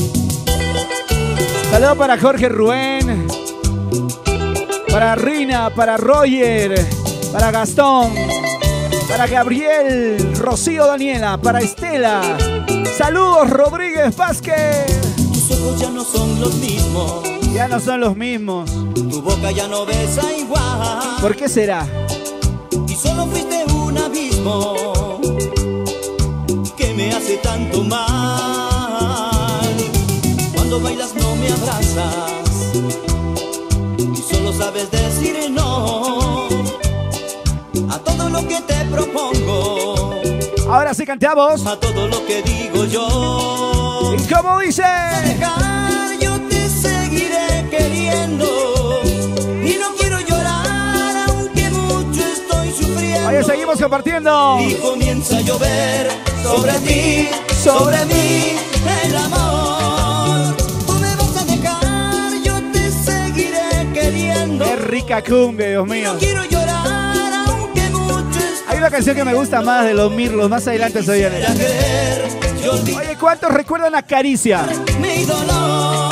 Saludos para Jorge Rubén, para Rina, para Roger, para Gastón, para Gabriel, Rocío Daniela, para Estela. Saludos Rodríguez Vázquez. Tus ojos ya no son los mismos, Ya no son los mismos. tu boca ya no besa igual. ¿Por qué será? Y solo fuiste un abismo que me hace tanto mal. Cuando bailas no me abrazas y solo sabes decir no a todo lo que te propongo, Ahora sí cantamos. a todo lo que digo yo. ¿Y cómo dice? Dejar, yo te seguiré queriendo y no quiero llorar aunque mucho estoy sufriendo. Oye, seguimos compartiendo. Y comienza a llover sobre ti, sobre mí, el amor. Tú me vas a dejar, yo te seguiré queriendo. Qué rica cumbia, Dios Y mío. no quiero llorar aunque mucho Hay una canción que me gusta más de los Mirlos. Más adelante se viene. estoy querer. Yo olvidé Oye, ¿cuántos recuerdan a Caricia? mi dolor.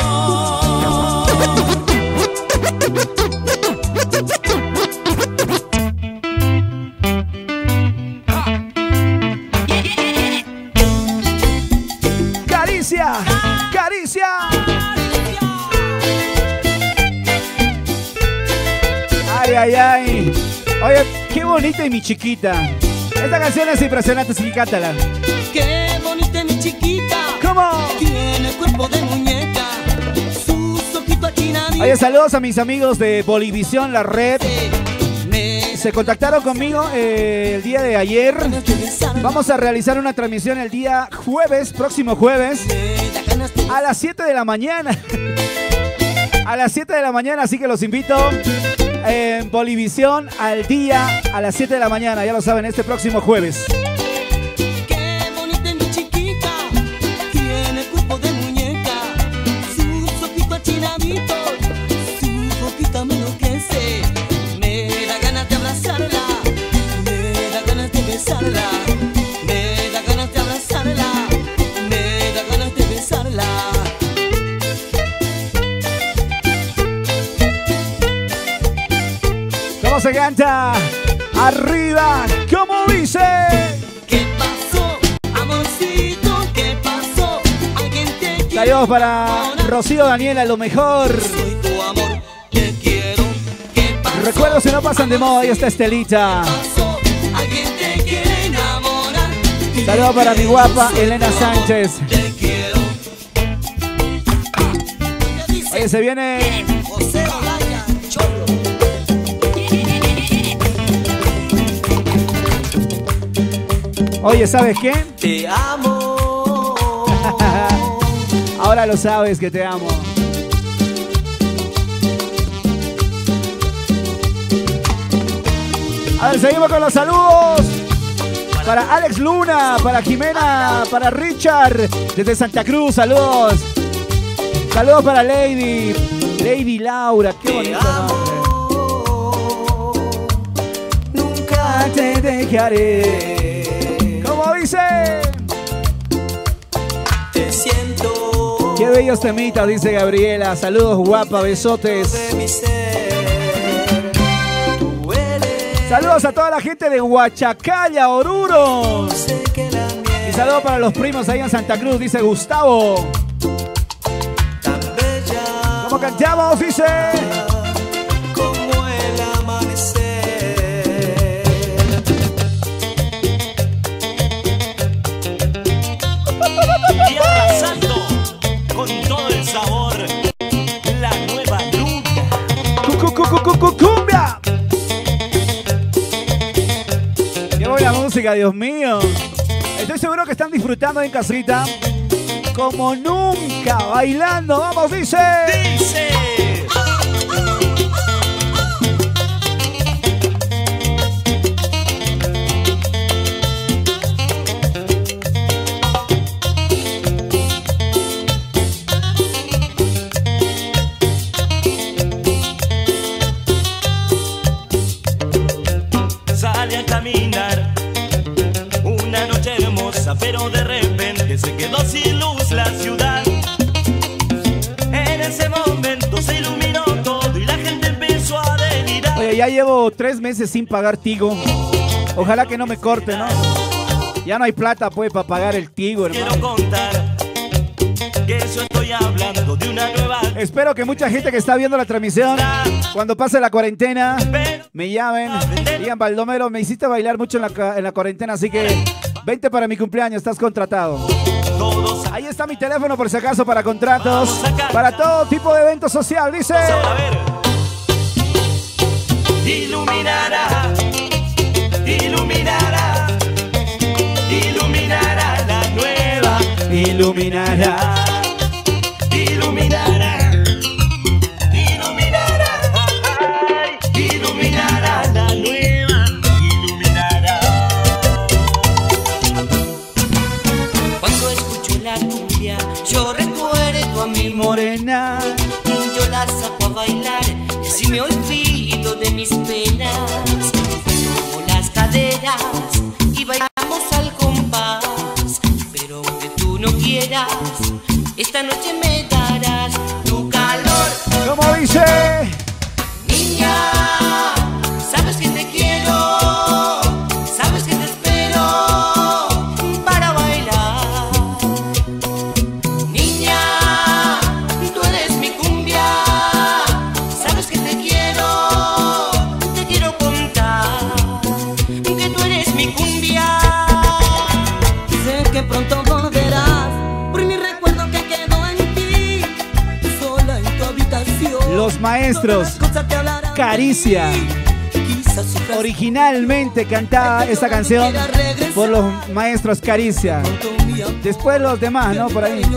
Caricia, Caricia. Ay, ay, ay. Oye, qué bonita y mi chiquita. Esta canción es impresionante, sí, cántala. Qué bonita mi chiquita, ¿Cómo? tiene cuerpo de muñeca, sus ojitos achinaditos. Oye, saludos a mis amigos de Bolivisión, la red. se contactaron conmigo eh, el día de ayer. Vamos a realizar una transmisión el día jueves, próximo jueves, a las siete de la mañana. A las siete de la mañana, así que los invito en Bolivisión al día a las siete de la mañana. Ya lo saben, este próximo jueves. Qué bonita mi chiquita, tiene cuerpo de muñeca, sus ojitos chinamitos, su boquita me enloquece. Me da ganas de abrazarla, me da ganas de besarla, me da ganas de abrazarla, me da ganas de besarla. ¿Cómo se canta? Arriba, ¿cómo dice? ¿Qué pasó, amorcito? ¿Qué pasó? ¿Alguien te quiere? Saludos para Rocío Daniela, lo mejor. Soy tu amor, te quiero. ¿Qué pasó? Recuerdos que no pasan de moda, ahí está Estelita. Alguien te quiere enamorar. Saludos para mi guapa Elena Sánchez. Te quiero. Oye, se viene. José Olaya, Cholo. Oye, ¿sabes qué? Te amo. Ahora lo sabes que te amo. A ver, seguimos con los saludos. Para Alex Luna, para Jimena, para Richard, desde Santa Cruz, saludos. Saludos para Lady, Lady Laura, qué bonito nombre. Nunca te dejaré. ¿Cómo dice? Te siento. Qué bellos temitas, dice Gabriela. Saludos, guapa, besotes. De mi ser. Tú eres. Saludos a toda la gente de Huachacalla, Oruro. Sé que la miel Y saludos para los primos ahí en Santa Cruz, dice Gustavo. tan bella. ¿Cómo cantamos? Dice. Como el amanecer. Y arrasando con todo el sabor, la nueva luna. Cu- cu- cu- cu- cu- ¡Cumbia! Qué buena música, Dios mío. Estoy seguro que están disfrutando en casita como nunca, bailando. Vamos, dice. Dice. Sale a caminar una noche hermosa, pero de repente se quedó sin luz la ciudad. En ese momento se iluminó todo y la gente empezó a delirar. Oye, ya llevo tres meses sin pagar Tigo. Ojalá que no me corte, ¿no? Ya no hay plata, pues, para pagar el Tigo, hermano. Quiero contar que eso estoy hablando de una nueva. Espero que mucha gente que está viendo la transmisión, cuando pase la cuarentena, me llamen, digan, Baldomero, me hiciste bailar mucho en la, ca- en la cuarentena, así que vente para mi cumpleaños, estás contratado. Todos Ahí está mi teléfono por si acaso para contratos, Vamos a cantar. para todo tipo de evento social, dice. a ver. Iluminará, iluminará, iluminará la nueva. Iluminará. Iluminará, iluminará, ay, iluminará la nueva, iluminará. Cuando escucho la cumbia, yo recuerdo a mi morena. Morena. Yo la saco a bailar, y así me olvido de mis penas. Tomo las caderas y bailamos al compás. Pero aunque tú no quieras, esta noche me darás tu calor. ¿Cómo dice? Niña, sabes que te quiero, sabes que te espero para bailar. Niña, tú eres mi cumbia, sabes que te quiero, te quiero contar que tú eres mi cumbia. Sé que pronto volverás por mi recuerdo que quedó en ti, sola en tu habitación. Los maestros. Todas las cosas te hablarán de Caricia. mí. Quizá originalmente cantada esta canción por los maestros Caricia. Después los demás, ¿no? Por ahí.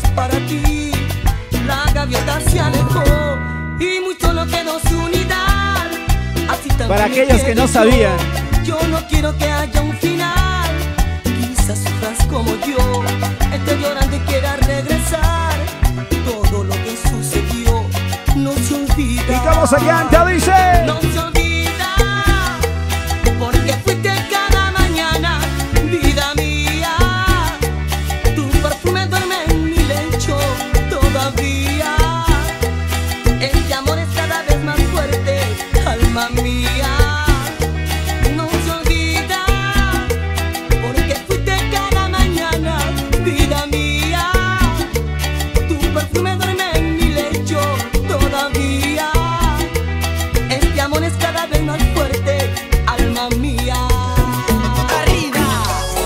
La gaviota se alejó y muy solo quedó su unidad. Así para aquellos que no sabían, yo no quiero que haya un final. Quizás sufras como yo, esté llorando y quiera regresar. Todo lo que sucedió no se olvida. ¿Y cómo se canta? Dice: no se olvida, porque fuiste cada mañana, vida mía. Tu perfume duerme en mi lecho todavía. Este amor es cada vez más fuerte, alma mía. No se olvida, porque fuiste cada mañana, vida mía. Tu perfume duerme en mi lecho todavía. Este amor es cada vez más fuerte, alma mía. Arriba.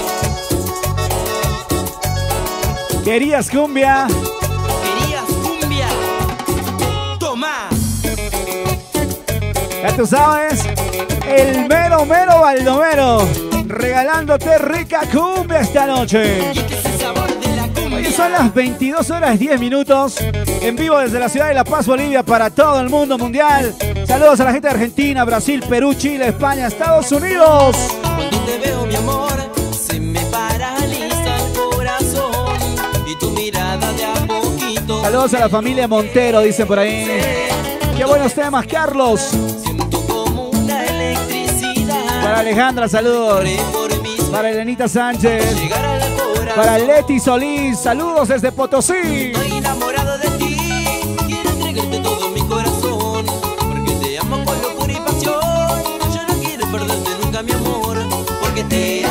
¿Querías cumbia? Ya tú sabes, el mero mero Baldomero, regalándote rica cumbia esta noche. Hoy son las veintidós horas diez minutos, en vivo desde la ciudad de La Paz, Bolivia, para todo el mundo mundial. Saludos a la gente de Argentina, Brasil, Perú, Chile, España, Estados Unidos. Cuando te veo, mi amor, se me paraliza el corazón y tu mirada de a poquito. Saludos a la familia Montero, dicen por ahí. Qué buenos temas, Carlos. Para Alejandra, saludos. Para Elenita Sánchez. Para Leti Solís, saludos desde Potosí. Estoy enamorado de ti, quiero entregarte todo mi corazón, porque te amo con locura y pasión. Yo no quiero perderte nunca, mi amor, porque te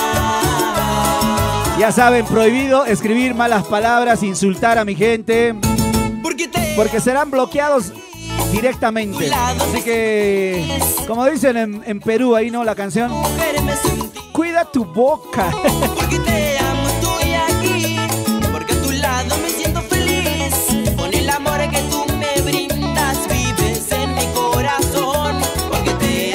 amo. Ya saben, prohibido escribir malas palabras, insultar a mi gente, porque, te porque serán bloqueados directamente. Así que, como dicen en, en Perú, ahí no la canción, cuida tu boca. Porque te amo, estoy aquí, porque a tu lado me siento feliz. Con el amor que tú me brindas, vives en mi corazón, porque te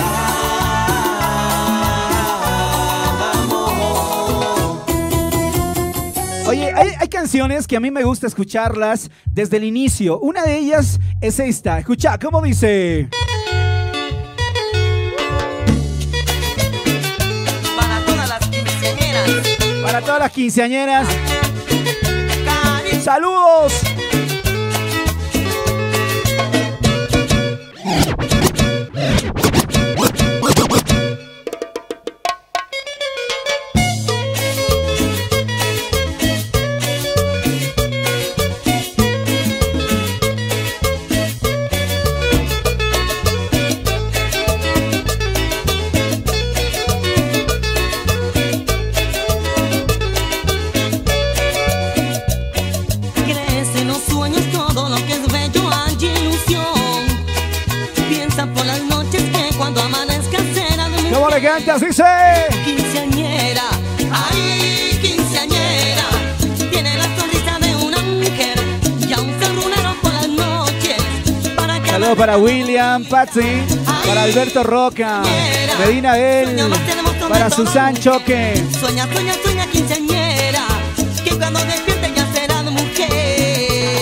amo. Oye, hay, hay canciones que a mí me gusta escucharlas desde el inicio. Una de ellas es esta. Escucha, ¿cómo dice? Para todas las quinceañeras. Para todas las quinceañeras. ¡Saludos! Así se quinceañera, ay, quinceañera, tiene la sonrisa de un ángel y aún se runero por las noches. Para que saludos para William, Patsy, ay, para Alberto Roca, Medina Bel, para Susan Choque. Sueña, sueña, sueña, quinceañera, que cuando despierte ya será mujer.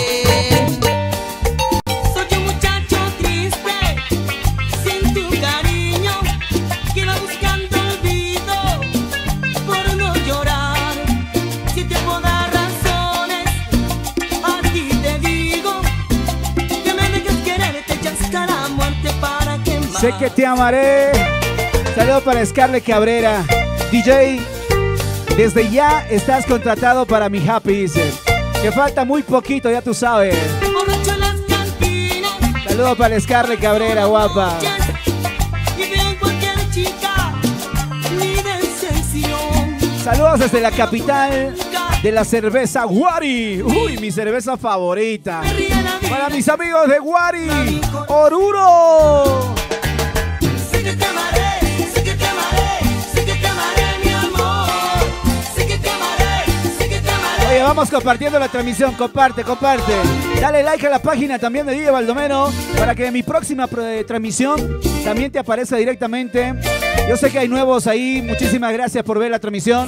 Soy un muchacho triste, sin tu cariño, que va buscando olvido por no llorar. Si te puedo dar razones, aquí te digo que me dejes quererte ya hasta la muerte. Para que más sé que te amaré. Saludos para Scarlett Cabrera. D J, desde ya estás contratado para mi Happy, dice. Que falta muy poquito, ya tú sabes. borracho en las cantinas. Saludos para Scarlett Cabrera, guapa. Y veo cualquier chica, mi decepción. Saludos desde la capital de la cerveza Guari. Uy, mi cerveza favorita. Para mis amigos de Guari, Oruro. Sé que te amaré, sé que te amaré, sé que te amaré, mi amor. Sé que te amaré, sé que te amaré. Oye, Vamos compartiendo la transmisión, comparte, comparte. Dale like a la página también de D J Baldomero para que en mi próxima eh, transmisión también te aparezca directamente. Yo sé que hay nuevos ahí, muchísimas gracias por ver la transmisión.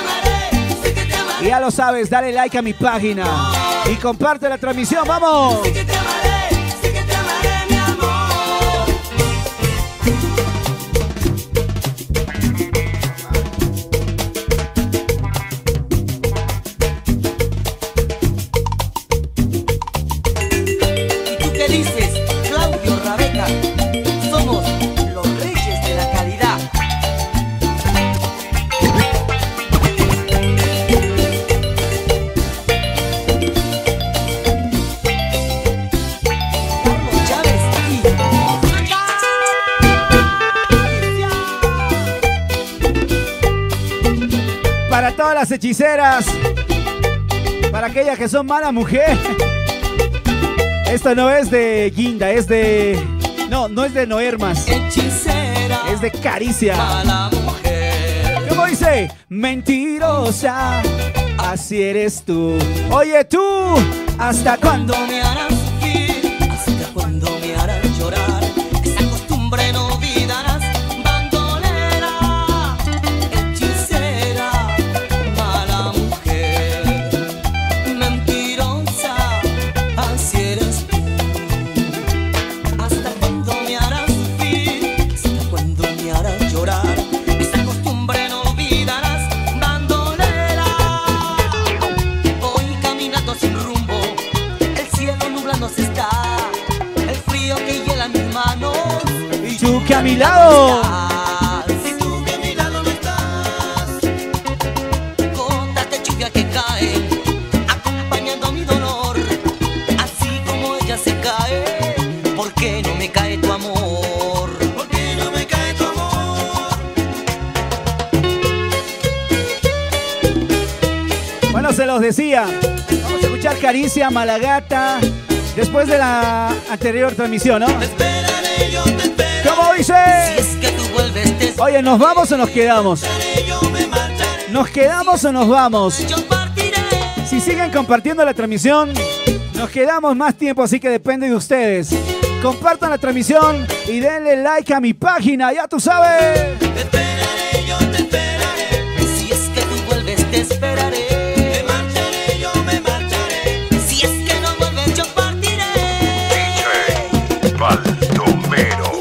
Y ya lo sabes, dale like a mi página y comparte la transmisión, ¡vamos! Para todas las hechiceras, para aquellas que son mala mujer. Esto no es de Guinda, es de... No, no es de Noermas. Hechicera, es de Caricia. Mala mujer. ¿Cómo dice? Mentirosa, así eres tú. Oye tú, ¿hasta cuándo me harás sufrir? ¿Hasta cuándo me harás llorar? Esa costumbre no olvidarás. Tú que a mi lado, y tú que a mi lado no estás, gotas de lluvia que caen, acompañando mi dolor, así como ella se cae. ¿Por qué no me cae tu amor? ¿Por qué no me cae tu amor? Bueno, se los decía, vamos a escuchar Caricia, Malagata, después de la anterior transmisión, ¿no? Te esperaré, yo te espero. ¿Cómo dice? Si es que tú vuelves, te... Oye, ¿nos vamos o nos quedamos? ¿Nos quedamos o nos vamos? Si siguen compartiendo la transmisión, nos quedamos más tiempo, así que depende de ustedes. Compartan la transmisión y denle like a mi página, ya tú sabes. Te esperaré, yo te esperaré. Si es que tú vuelves, te esperaré. Me marcharé, yo me marcharé. Si es que no vuelves, yo partiré. D J Baldomero.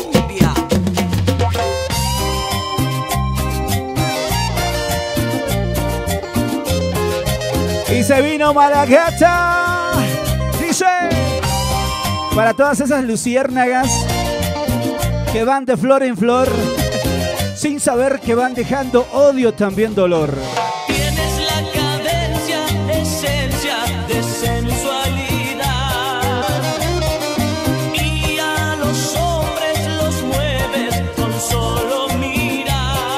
Y se vino Malagata, dice, para todas esas luciérnagas que van de flor en flor, sin saber que van dejando odio, también dolor. Tienes la cadencia, esencia de sensualidad, y a los hombres los mueves con solo mirar.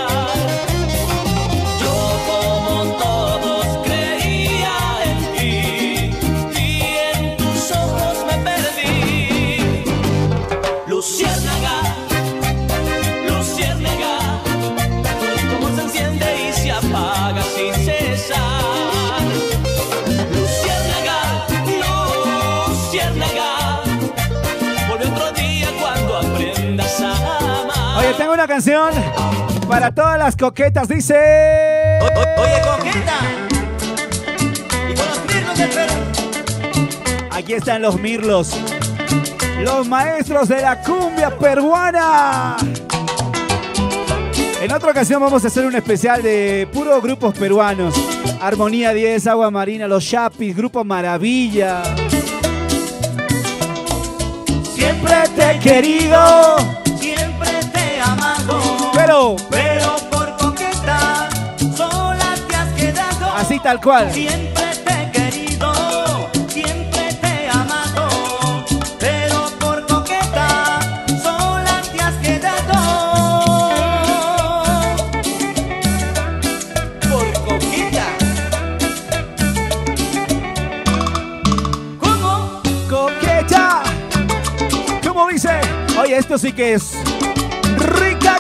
Yo como todos Luciérnaga, luciérnaga, como se enciende y se apaga sin cesar. Luciérnaga, luciérnaga, vuelve otro día cuando aprendas a amar. Oye, tengo una canción para todas las coquetas, dice. O, o, oye, coqueta, y con los mirlos del Perú. Aquí están los mirlos. Los maestros de la cumbia peruana. En otra ocasión vamos a hacer un especial de puros grupos peruanos. Armonía diez, Agua Marina, Los Chapis, Grupo Maravilla. Siempre te he querido, siempre te he amado. Pero, pero por coqueta sola te has quedado. Así tal cual. Siempre te he querido, siempre te he amado. Pero por coqueta sola te has quedado. Por coqueta. ¿Cómo? Coqueta. ¿Cómo dice? Oye, esto sí que es rica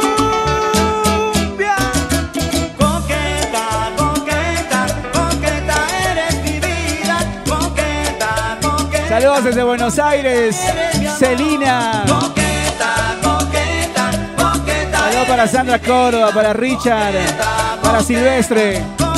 cumbia. Coqueta, coqueta, coqueta. Saludos desde Buenos Aires, Celina. Saludos para Sandra Córdoba, para Richard, para Silvestre.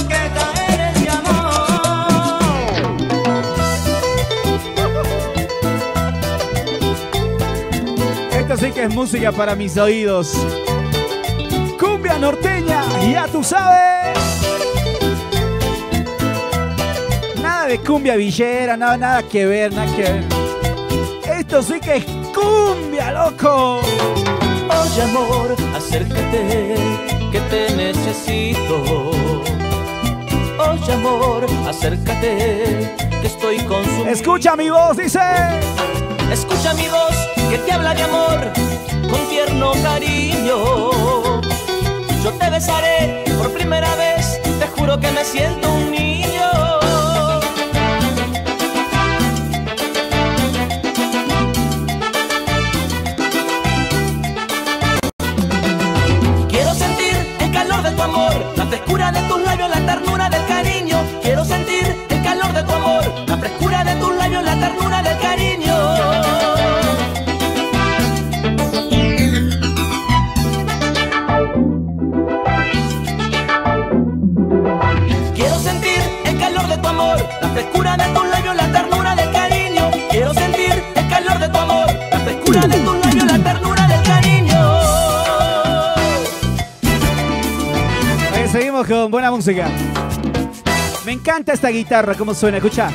Esto sí que es música para mis oídos. Cumbia norteña, ya tú sabes. Nada de cumbia villera, nada, nada que ver, nada que ver. Esto sí que es cumbia, loco. Oye amor, acércate, que te necesito. Oye amor, acércate, que estoy consumido. Escucha mi voz, dice. Escucha mi voz, que te habla de amor, con tierno cariño. Yo te besaré por primera vez, te juro que me siento un niño. Quiero sentir el calor de tu amor, la frescura de tus labios, la ternura del cariño. Quiero sentir el calor de tu amor, la frescura de tus labios, la ternura del cariño. Quiero sentir el calor de tu amor, la frescura de tus labios, la ternura del cariño. Quiero sentir el calor de tu amor, la frescura de tus labios, la ternura del cariño. Ahí seguimos con buena música. Me encanta esta guitarra, cómo suena, escucha.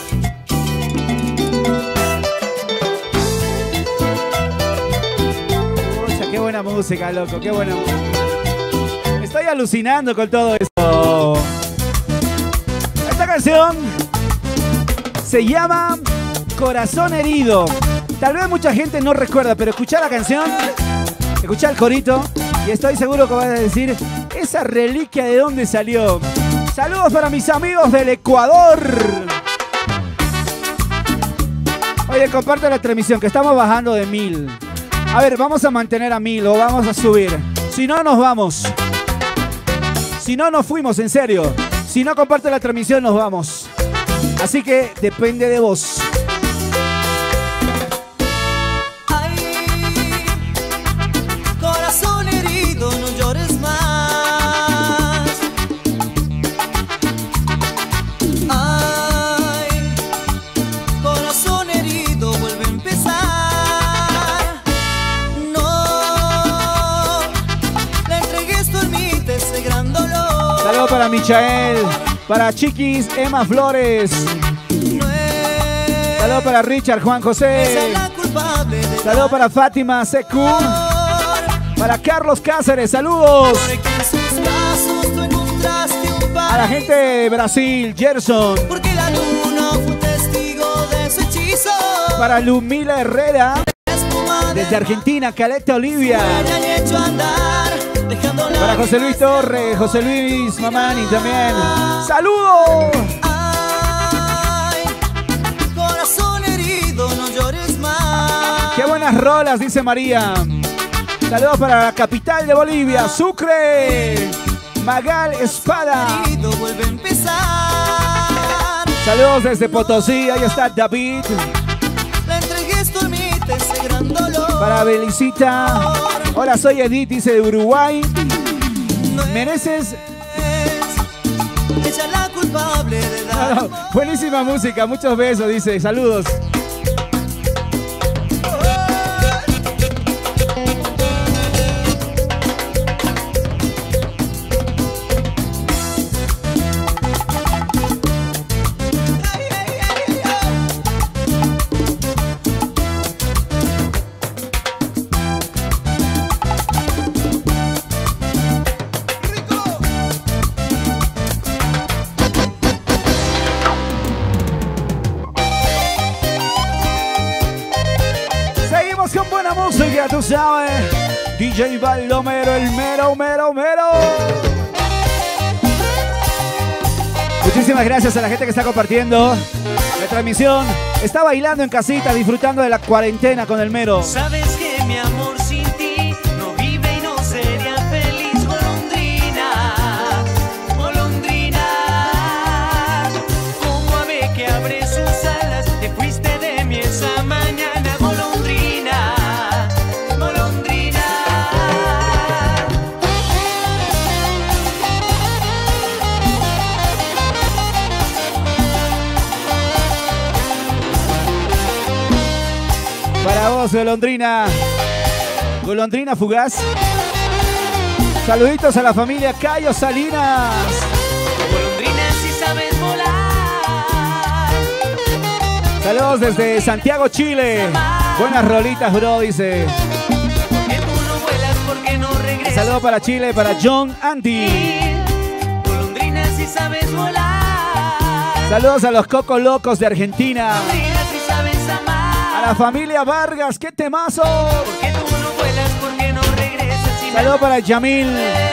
Pucha, qué buena música, loco, qué buena música. Estoy alucinando con todo esto. Esta canción se llama Corazón Herido. Tal vez mucha gente no recuerda, pero escuchá la canción, escuchá el corito y estoy seguro que vas a decir, esa reliquia de dónde salió. Saludos para mis amigos del Ecuador. Oye, comparte la transmisión, que estamos bajando de mil. A ver, vamos a mantener a mil o vamos a subir. Si no, nos vamos. Si no, nos fuimos, en serio. Si no comparte la transmisión, nos vamos. Así que depende de vos. Ay, corazón herido, no llores más. Ay, corazón herido, vuelve a empezar. No le entregues tu ermita ese gran dolor. Saludos para Michael, para Chiquis, Emma Flores. Saludos para Richard, Juan José. Saludos para Fátima C Q. Para Carlos Cáceres, saludos. A la gente de Brasil, Gerson. Para Lumila Herrera. Desde Argentina, Caleta Olivia. Para José Luis Torres, José Luis Mamani también. ¡Saludos! Ay, corazón herido, no llores más. ¡Qué buenas rolas!, dice María. Saludos para la capital de Bolivia, Sucre. Magal Espada. Vuelve a empezar. Saludos desde Potosí, ahí está David. Le entregué tu ermita ese gran dolor. Para Belicita. Hola, soy Edith, dice de Uruguay. Mereces. Ella la culpable de dar. No, no, buenísima música, muchos besos, dice. Saludos. Ya tú sabes, D J Baldomero, el mero, mero, mero. Muchísimas gracias a la gente que está compartiendo la transmisión. Está bailando en casita, disfrutando de la cuarentena con el mero. Sabes que mi amor sin ti no vive y no sería feliz. Golondrina, golondrina, como ave que abre sus alas, te fuiste de Saludos, Golondrina. Golondrina fugaz. Saluditos a la familia Cayo Salinas. Golondrina, si sabes volar. Saludos desde Santiago, Chile. Buenas rolitas, bro, dice. Porque tú no vuelas, porque no regresas. Saludos para Chile, para John Andy. Golondrina, si sabes volar. Saludos a los Coco Locos de Argentina. Golondrina, si sabes amar. A la familia Vargas, qué temazo. Porque tú no vuelas, porque no regresas. Y Saludos para Yamil.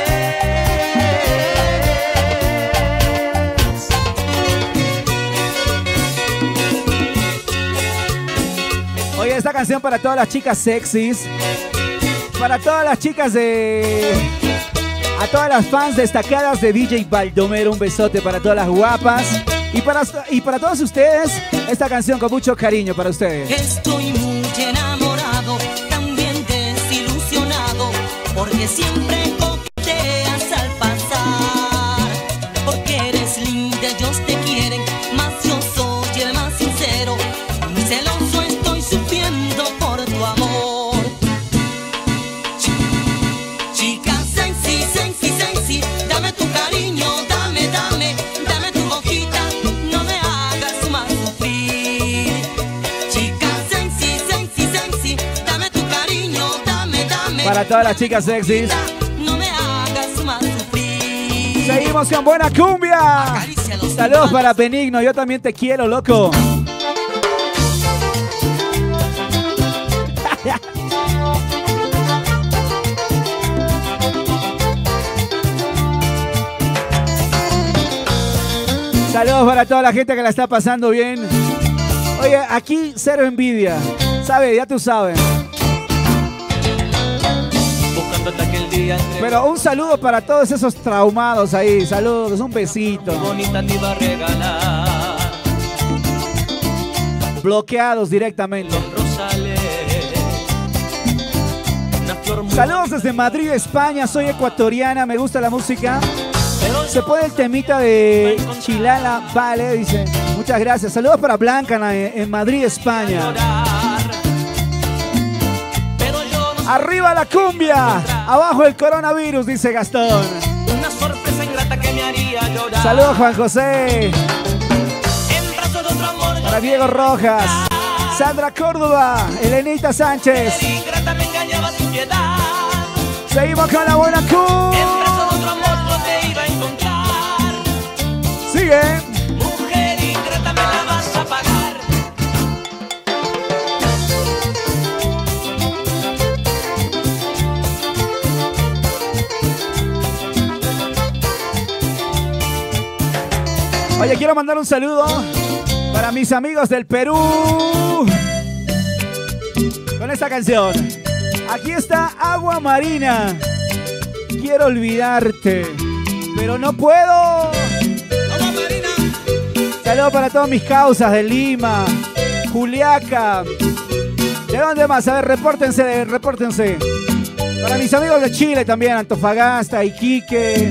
Oye, esta canción para todas las chicas sexys. Para todas las chicas de... A todas las fans destacadas de D J Baldomero, un besote para todas las guapas. Y para, y para todos ustedes, esta canción con mucho cariño para ustedes. Estoy muy enamorado, también desilusionado, porque siempre coqueteas al pasar. Porque eres linda, ellos te quieren, más yo soy el más sincero. Muy celoso estoy sufriendo por tu amor. Chica sexy, sexy, sexy, dame tu cariño, dame, dame, dame tu boquita, no me hagas más sufrir. Chica sexy, sexy, sexy, dame tu cariño, dame, dame. Para todas las chicas sexys. No me hagas más sufrir. Seguimos con buena cumbia. Saludos para Benigno, yo también te quiero, loco. Saludos para toda la gente que la está pasando bien. Oye, aquí cero envidia. ¿Sabes? Ya tú sabes. buscándote aquel día entre Pero un saludo para todos esos traumados ahí. Saludos, un besito. bonita te iba a regalar Bloqueados directamente. rosales, una flor muy Saludos desde Madrid, España. Soy ecuatoriana, me gusta la música. Se pone el temita de Chilala, vale, dice. Muchas gracias. Saludos para Blanca en Madrid, España. Arriba la cumbia, abajo el coronavirus, dice Gastón. una sorpresa ingrata que me haría llorar. Saludos, Juan José. En brazos de otro amor Para Diego Rojas, Sandra Córdoba, Elenita Sánchez. ingrata me engañaba sin piedad. Seguimos con la buena En cumbia. brazos de otro amor no te iba a encontrar. Sigue. Mujer ingrata me la vas a pagar. Oye, quiero mandar un saludo para mis amigos del Perú con esta canción. Aquí está Agua Marina. Quiero olvidarte, pero no puedo. Agua Marina. Saludos para todas mis causas de Lima, Juliaca. ¿De dónde más? A ver, repórtense, repórtense. Para mis amigos de Chile también, Antofagasta, Iquique.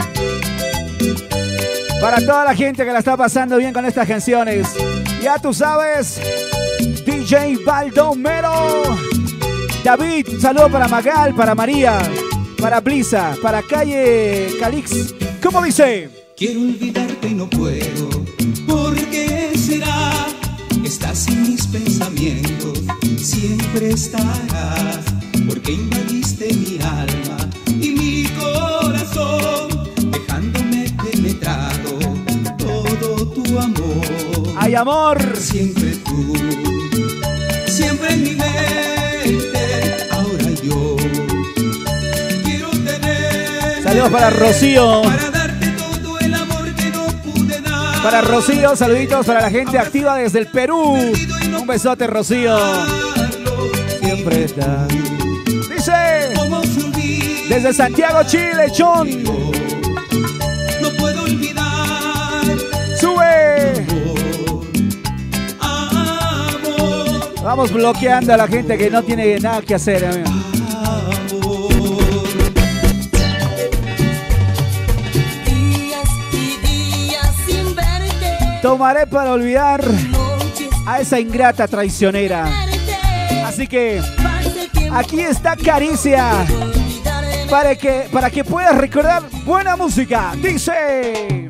Para toda la gente que la está pasando bien con estas canciones. Ya tú sabes, D J Baldomero. David, un saludo para Magal, para María, para Blisa, para Calle Calix. ¿Cómo dice? Quiero olvidarte y no puedo. ¿Por qué será? Estás en mis pensamientos, siempre estarás. Porque invadiste mi alma y mi corazón, dejándome penetrado todo tu amor. ¡Ay, amor! Siempre tú, siempre en mi mente. Ahora yo quiero tener. Saludos para Rocío. Para darte todo el amor que no pude dar. Para Rocío, saluditos para la gente activa desde el Perú. Un besote, Rocío. Siempre está. Dice, desde Santiago, Chile, John. No puedo olvidar. Sube. Vamos bloqueando a la gente que no tiene nada que hacer, amigo. Días y días sin verte. Tomaré para olvidar a esa ingrata traicionera. Así que Aquí está Caricia. Para que, para que puedas recordar buena música. Dice...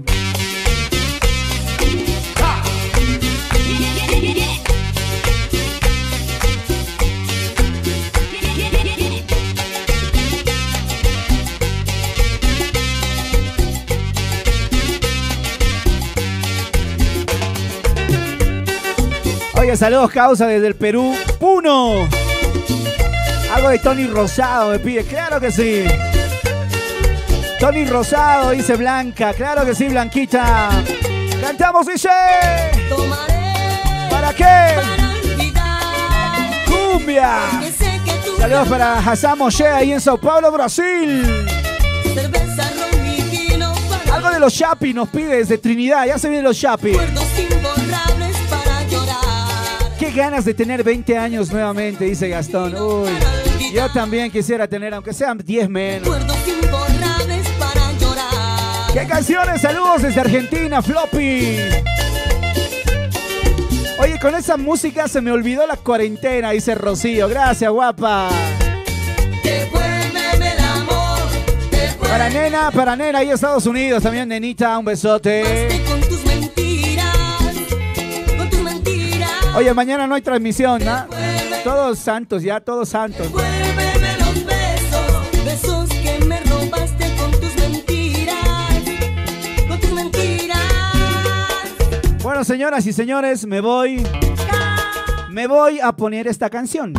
Oye, saludos causa desde el Perú. Puno. Algo de Tony Rosado me pide. Claro que sí. Tony Rosado, dice Blanca. Claro que sí, Blanquita. Cantamos, dice. ¿Para qué? Cumbia. Saludos para Hassan Moshe ahí en Sao Paulo, Brasil. Algo de los Chapi nos pide desde Trinidad. Ya se vienen los Chapi. Qué ganas de tener veinte años nuevamente, dice Gastón. Uy, yo también quisiera tener, aunque sean diez menos. ¿Qué canciones? Saludos desde Argentina, Floppy. Oye, con esa música se me olvidó la cuarentena, dice Rocío. Gracias, guapa. Para nena, para nena, ahí Estados Unidos también, nenita, un besote. Oye, mañana no hay transmisión, ¿no? Todos santos, ya, todos santos. Devuélveme los besos, besos que me robaste con tus mentiras, con tus mentiras. Bueno, señoras y señores, me voy, me voy a poner esta canción.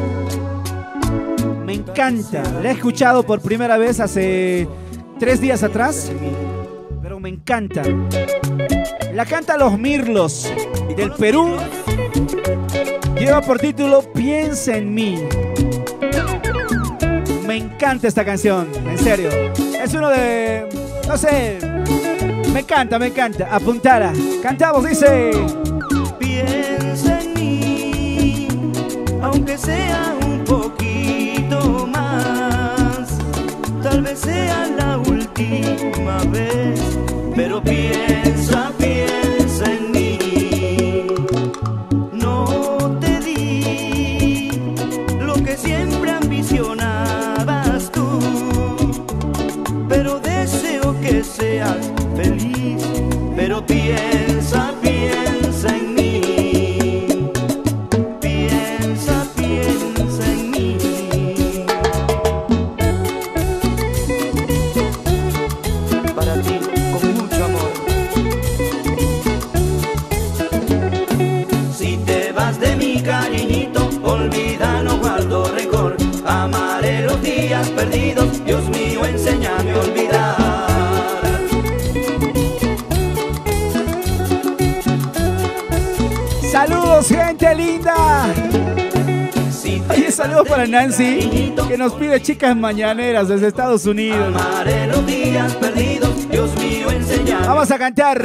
Me encanta, la he escuchado por primera vez hace tres días atrás, pero me encanta. La canta Los Mirlos del Perú. Lleva por título Piensa en mí. Me encanta esta canción, en serio. Es uno de... no sé. Me encanta, me encanta. Apuntara. Cantamos, dice... Piensa en mí, aunque sea un poquito más. Tal vez sea la última vez, pero piensa, piensa en mí. Siempre ambicionabas tú, pero deseo que seas feliz, pero piensa, piensa en mí, piensa, piensa en mí. Para ti, con mucho amor. Si te vas de mi cariñito, olvida, no guardo rencor. Amaré los días perdidos, Dios mío, enséñame a olvidar. ¡Saludos, gente linda! Oye, saludos para Nancy, que nos pide chicas mañaneras desde Estados Unidos. Amaré los días perdidos, Dios mío, enséñame. Vamos a cantar.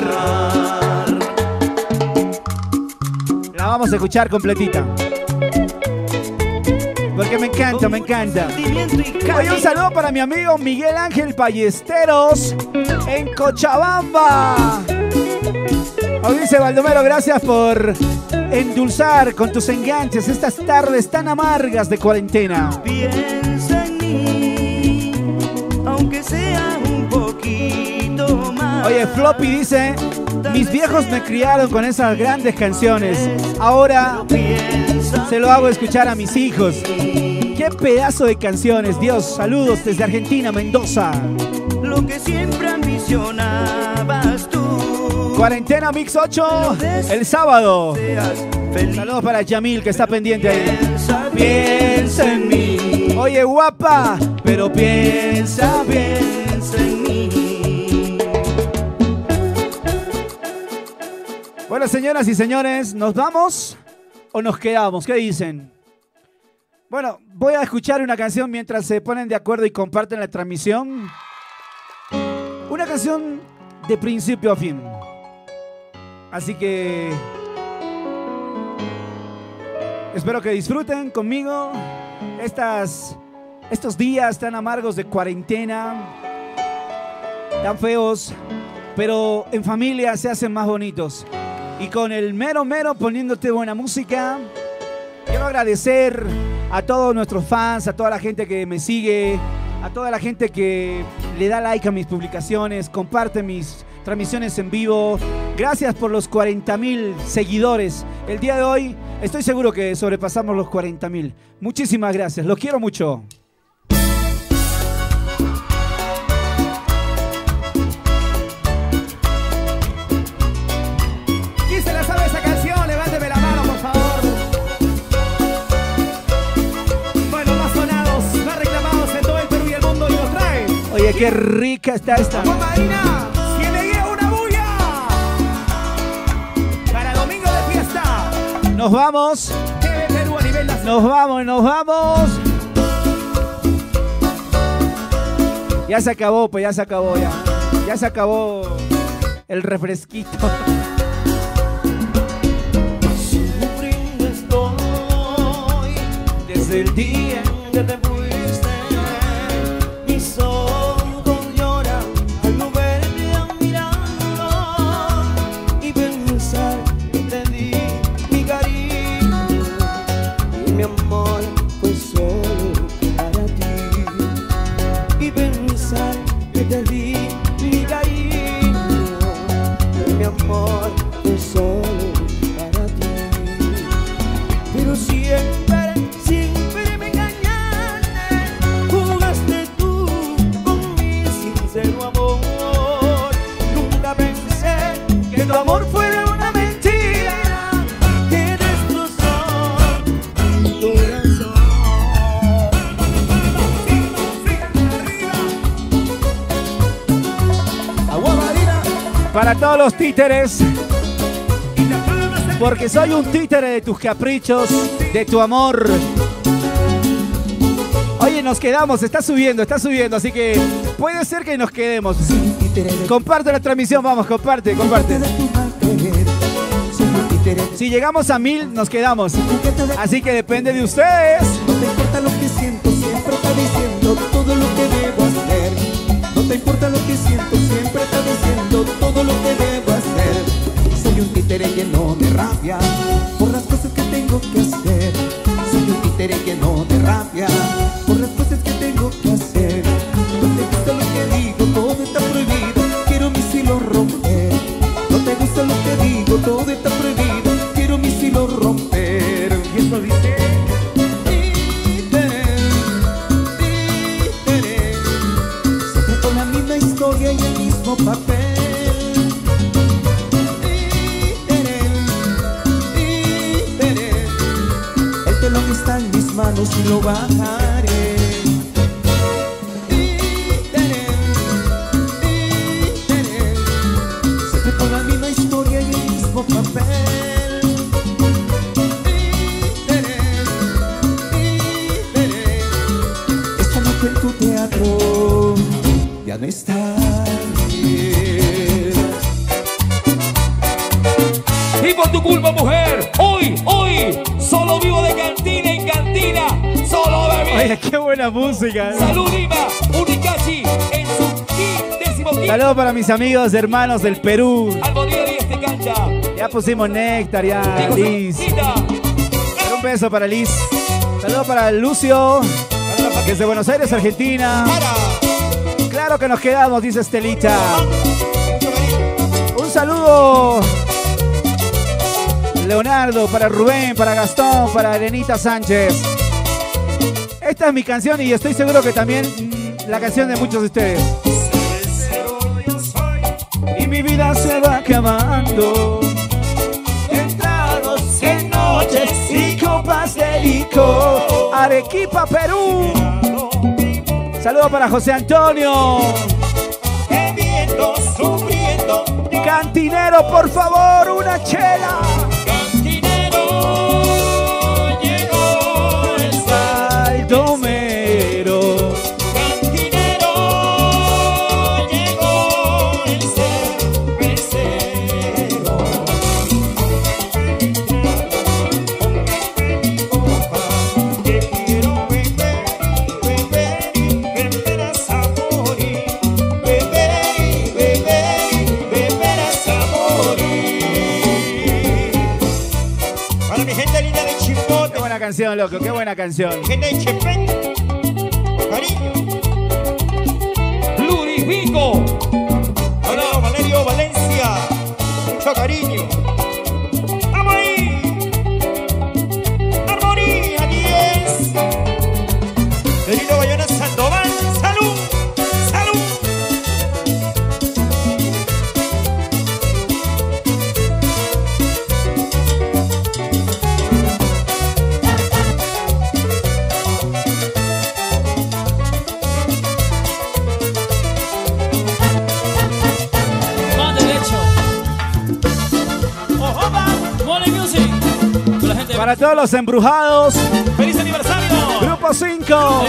La vamos a escuchar completita. Porque me encanta, me encanta. Oye, un saludo para mi amigo Miguel Ángel Ballesteros en Cochabamba. Hoy dice Baldomero, gracias por endulzar con tus enganches estas tardes tan amargas de cuarentena. Piensa en mí, aunque sea un poquito más. Oye, Floppy dice, mis viejos me criaron con esas grandes canciones. Ahora se lo hago escuchar a mis hijos. ¡Qué pedazo de canciones! Dios, saludos desde Argentina, Mendoza. Lo que siempre ambicionabas tú. Cuarentena Mix ocho, el sábado. Saludos para Yamil, que está pendiente ahí. Piensa en mí. Oye, guapa, pero piensa, piensa en mí. Bueno, señoras y señores, ¿nos vamos o nos quedamos? ¿Qué dicen? Bueno, voy a escuchar una canción mientras se ponen de acuerdo y comparten la transmisión. Una canción de principio a fin. Así que espero que disfruten conmigo estas, estos días tan amargos de cuarentena, tan feos, pero en familia se hacen más bonitos. Y con el mero mero poniéndote buena música, quiero agradecer a todos nuestros fans, a toda la gente que me sigue, a toda la gente que le da like a mis publicaciones, comparte mis transmisiones en vivo. Gracias por los cuarenta mil seguidores. El día de hoy estoy seguro que sobrepasamos los cuarenta mil. Muchísimas gracias, los quiero mucho. ¿Quién se la sabe esa canción? Levánteme la mano, por favor. Bueno, más sonados, más reclamados en todo el Perú y el mundo y nos trae. Oye, qué rica está esta. Juan Marina. Nos vamos, nos vamos, nos vamos. Ya se acabó, pues ya se acabó, ya. Ya se acabó el refresquito. Sufriendo estoy desde el día que te fuiste. Mis ojos lloran al no verte mirando y pensar que te di mi cariño y mi amor fue solo para ti, y pensar que te di mi cariño y mi amor fue solo para ti, pero siempre, siempre me engañaste, jugaste tú con mi sincero amor. Nunca pensé que tu amor fuera una mentira que destrozó mi corazón. Agua Marina. Para todos los títeres, porque soy un títere de tus caprichos, de tu amor. Oye, nos quedamos, está subiendo, está subiendo, así que puede ser que nos quedemos. Comparte la transmisión, vamos, comparte, comparte. Si llegamos a mil, nos quedamos. Así que depende de ustedes. No te importa lo que siento, siempre está diciendo todo lo que debo hacer. No te importa lo que siento, siempre está diciendo todo lo que debo hacer. Soy un títere lleno de rabia por las cosas que tengo que hacer. Soy un títere lleno de rabia por las cosas que tengo que hacer. No te gusta lo que digo, todo está prohibido, quiero mis hilos romper. No te gusta lo que digo, todo está prohibido, quiero mis hilos romper. Y eso dice: títere, títere, siempre con la misma historia y el mismo papel. Títere, títere, el telón está en mis manos y lo bajaré. Títere, títere, siempre con la misma historia y el mismo papel. Títere, títere, esta noche en tu teatro ya no está bien. Y por tu culpa, mujer, hoy, hoy, solo vivo de cantina en cantina, solo bebé. Oye, qué buena música. Salud Lima, Unicachi, en su quindécimo quinto. Saludos para mis amigos, hermanos del Perú. Algo día diez de cancha. Ya pusimos néctar, ya, Liz. Un beso para Liz. Saludos para Lucio, que es de Buenos Aires, Argentina. Claro que nos quedamos, dice Estelita. Un saludo, Leonardo, para Rubén, para Gastón, para Elenita Sánchez. Esta es mi canción y estoy seguro que también mmm, la canción de muchos de ustedes. Y mi vida se va acabando en tragos, en noches y copas de licor. Arequipa, Perú. Saludos para José Antonio. Bebiendo, sufriendo. Cantinero, por favor, una chela. Cantinero, llegó el Baldomero. Cantinero, llegó el cervecero. Que quiero beber, beber y beber hasta morir. Beber y beber y beber hasta morir. canción, loco, qué buena canción. Plurifico. Hola, Valerio Valencia. Mucho cariño. ¡Vamos ahí! Armonía diez. Querido Bayona Sandoval. ¡Salud! ¡Salud! Para todos los embrujados. ¡Feliz aniversario! Grupo cinco.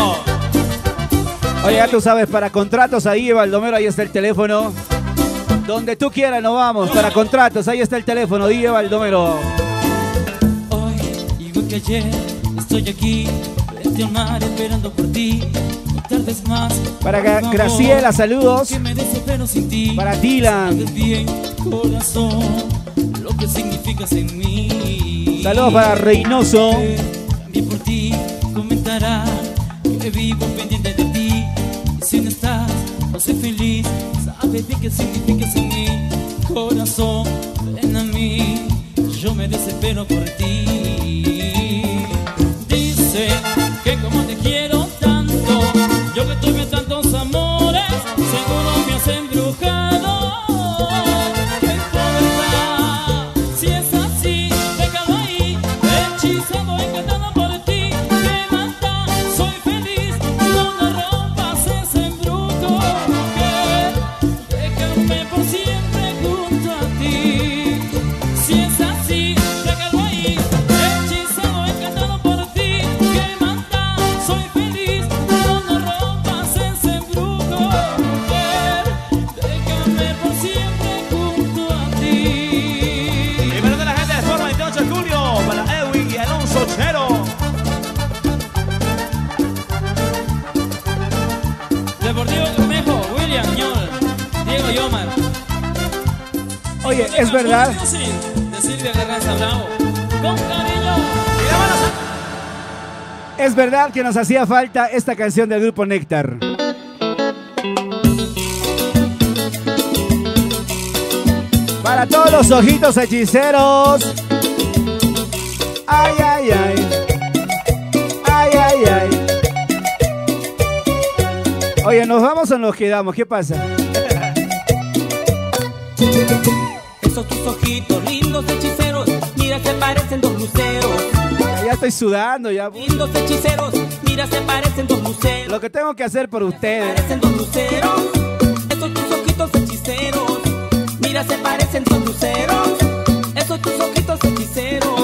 Oye, ya tú sabes, para contratos ahí, Baldomero, ahí está el teléfono. Donde tú quieras nos vamos. Para contratos, ahí está el teléfono, Diego Baldomero. Hoy, igual que ayer, estoy aquí, frente al mar esperando por ti. No tardes más. Para Graciela, saludos. Que me desespero sin ti. Para Dylan. Sabes bien, corazón, lo que significas en mí. Saludos para Reynoso. También por ti comentará que vivo pendiente de ti. Y si no estás, no soy feliz. Sabes bien qué significas en mí. Corazón, ven a mí. Yo me desespero por ti. Dice que como te quiero tanto, yo que tuve tantos amores, seguro me has embrujado. Oye, es verdad. De Silvia Garraza Bravo. Con cariño. Es verdad que nos hacía falta esta canción del grupo Néctar. Para todos los ojitos hechiceros. Ay, ay, ay. Ay, ay, ay. Oye, ¿nos vamos o nos quedamos? ¿Qué pasa? Esos tus ojitos lindos hechiceros, mira se parecen dos luceros. Ya, ya estoy sudando ya. Lindos hechiceros, mira se parecen dos luceros. Lo que tengo que hacer por ustedes. Parecen dos luceros. Esos tus ojitos hechiceros, mira se parecen dos luceros. Esos tus ojitos hechiceros.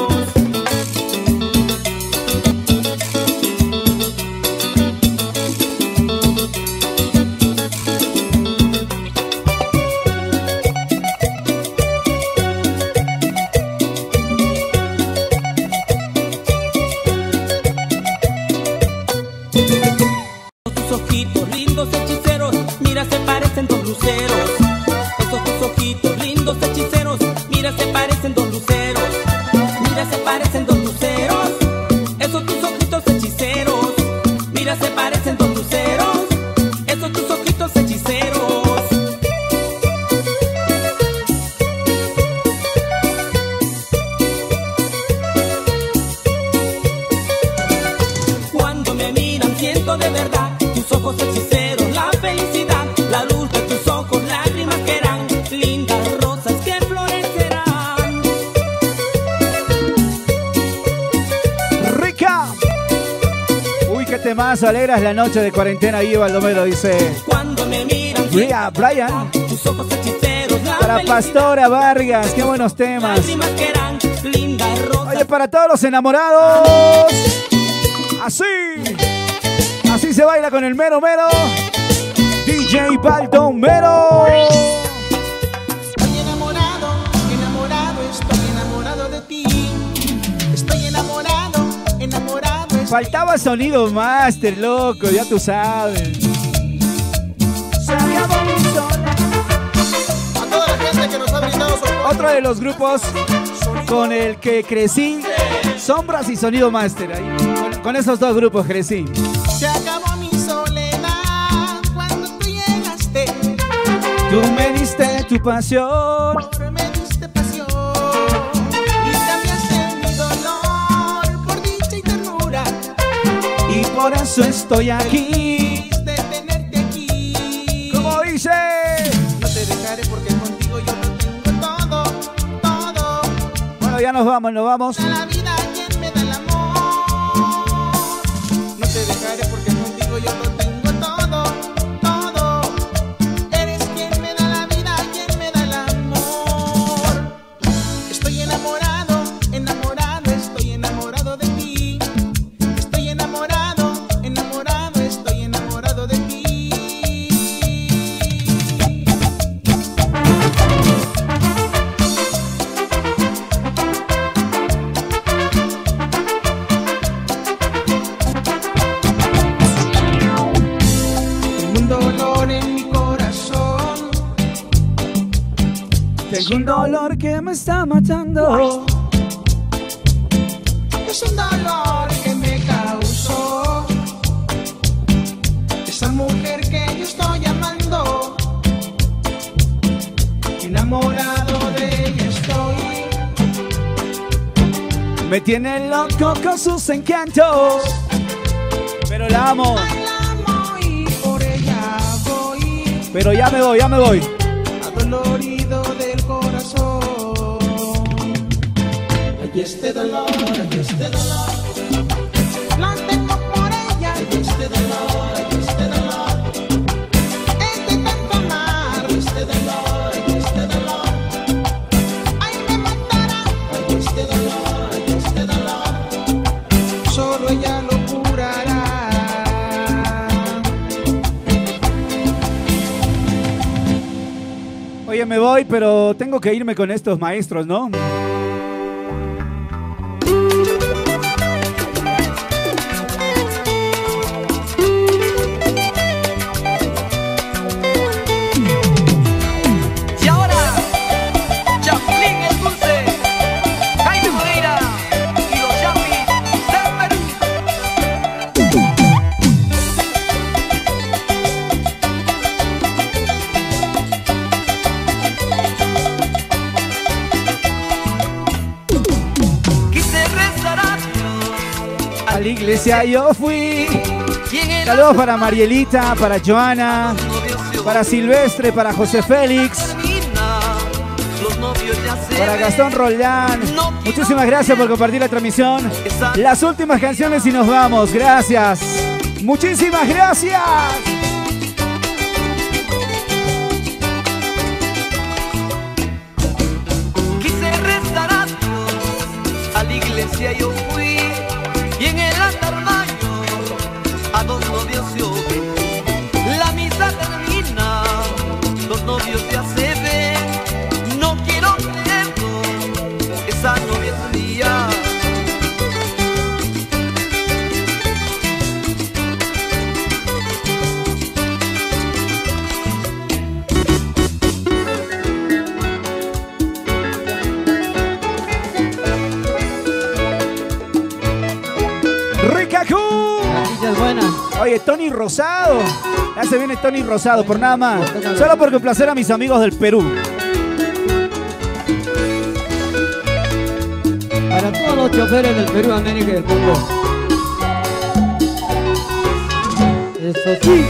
Más alegras la noche de cuarentena, Guido Baldomero dice. Cuando me miran, Ria, Brian. Tus ojos hechiceros, para Pastora Vargas, qué buenos temas. Oye, para todos los enamorados. Así. Así se baila con el mero mero. D J Baldomero. Estoy enamorado, enamorado, estoy enamorado de ti. Estoy enamorado, enamorado. Faltaba sonido master, loco, ya tú sabes. Se acabó mi sola. A toda la gente que nos ha brindado su apoyo. Otro de los grupos con el que crecí, Sombras y Sonido Master. Ahí, con, con esos dos grupos crecí. Se acabó mi soledad cuando tú llegaste. Tú me diste tu pasión. Me diste pasión y cambiaste mi dolor por dicha y ternura. Y por eso estoy aquí. De tenerte aquí. Como dice. No te dejaré porque contigo yo lo tengo todo, todo. Bueno, ya nos vamos, nos vamos. La vida quien me da el amor. No te dejaré porque contigo yo lo tengo todo, todo. Eres quien me da la vida, quien me da el amor. Estoy enamorado, enamorado, estoy enamorado de ti. Estoy enamorado, enamorado, estoy enamorado de ti. Tengo un dolor en mi corazón. Tengo un dolor que me está matando. Es un dolor que me causó esa mujer que yo estoy amando. Enamorado de ella estoy. Me tiene loco con sus encantos. Pero la amo. La amo y por ella voy. Pero ya me voy, ya me voy. Adolorido del corazón. Ay, este dolor, ay, este dolor. Lo tengo por ella. Ay, este dolor, ay, este dolor. Este tanto amar. Ay, este dolor, ay, este dolor. Ay, me matará. Ay, este dolor, ay, este dolor. Solo ella lo curará. Oye, me voy, pero tengo que irme con estos maestros, ¿no? Y ahora, Chapulín el Dulce, Jaime Moreira y los Chapis del Perú. Quise rezar a Dios. A la iglesia yo fui. Saludos para Marielita, para Joana, para Silvestre, para José Félix, para Gastón Roldán. Muchísimas gracias por compartir la transmisión. Las últimas canciones y nos vamos. Gracias. Muchísimas gracias. Quise rezar a Dios, a la iglesia yo fui, y en el altar mayor a dos novios yo vi. La misa termina, los novios ya se ven, no quiero creerlo, esa novia es mía. ¡Ricacu! Oye, Tony Rosado. Ya se viene Tony Rosado, por nada más. Solo por complacer a mis amigos del Perú. Para todos los choferes del Perú, América y del mundo. Eso sí.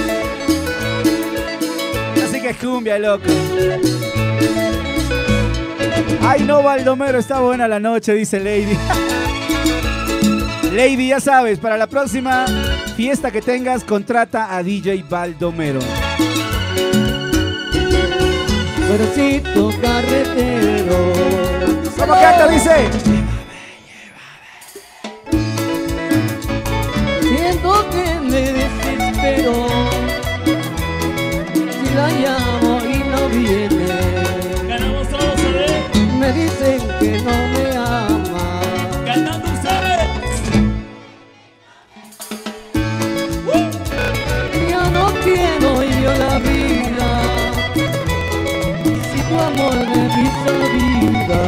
Así que es cumbia, loco. Ay, no, Baldomero, está buena la noche, dice Lady. Lady, ya sabes, para la próxima fiesta que tengas, contrata a D J Baldomero. Cuercito carretero. ¿Cómo canta? Dice. Siento que me desespero. Si la llamo y no viene. Ganamos todos, ¿sabes? Me dicen que no me ama. Cantando ustedes. Ya no quiero yo la vida. Si tu amor me esa vida.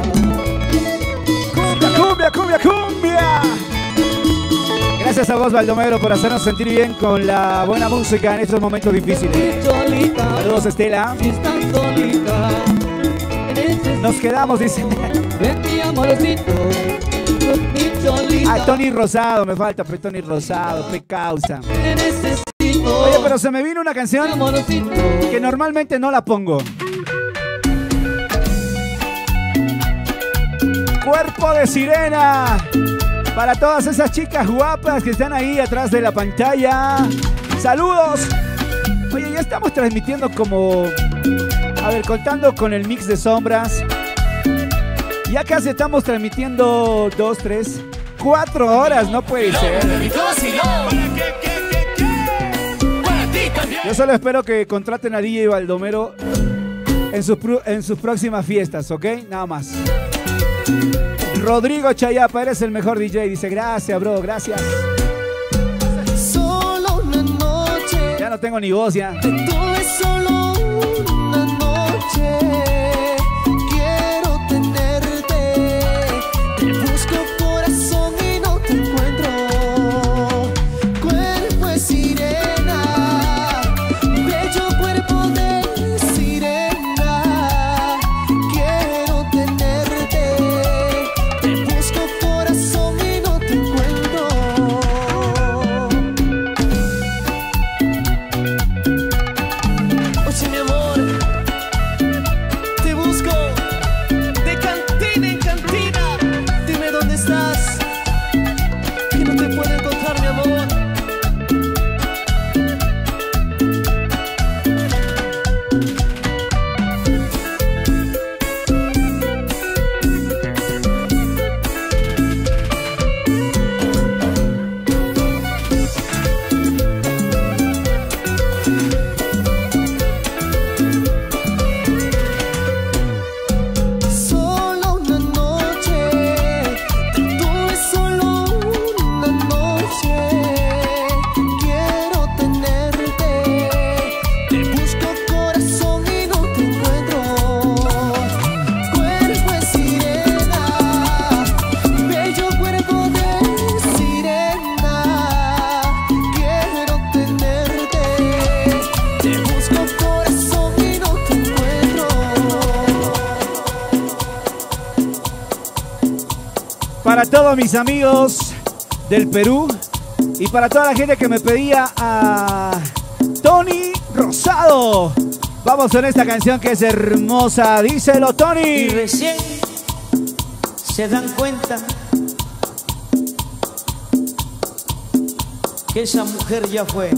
¡Cumbia, cumbia, cumbia! Gracias a vos, Baldomero, por hacernos sentir bien con la buena música en estos momentos difíciles. Saludos, Estela. Nos quedamos, dice. Ah, Tony Rosado, me falta, pero Tony Rosado, pe causa. Oye, pero se me vino una canción que normalmente no la pongo. Cuerpo de sirena. Para todas esas chicas guapas que están ahí atrás de la pantalla. ¡Saludos! Oye, ya estamos transmitiendo como... A ver, contando con el mix de sombras. Ya casi estamos transmitiendo dos, tres, cuatro horas. No puede ser. Yo solo espero que contraten a D J Baldomero en sus, en sus próximas fiestas, ¿ok? Nada más. Rodrigo Chayapa, eres el mejor D J. Dice, gracias, bro, gracias. Solo una noche. Ya no tengo ni voz, ya. Tuve solo una noche. Quiero tenerte. Te busco corazón y no te encuentro. Cuerpo de sirena. Bello cuerpo de sirena. Quiero tenerte. Busco corazón y no te encuentro. Oye, mi amor, te busco de cantina en cantina. Dime dónde estás, que no te puedo encontrar, mi amor. Solo una noche, tuve solo una noche. Quiero tenerte. Te busco corazón y no te encuentro. Cuerpo de sirena, bello cuerpo de sirena. Quiero tenerte. Te busco corazón y no te encuentro. Para todos mis amigos del Perú y para toda la gente que me pedía a Tony Rosado. Vamos con esta canción que es hermosa. Díselo, Tony. Y recién se dan cuenta que esa mujer ya fue,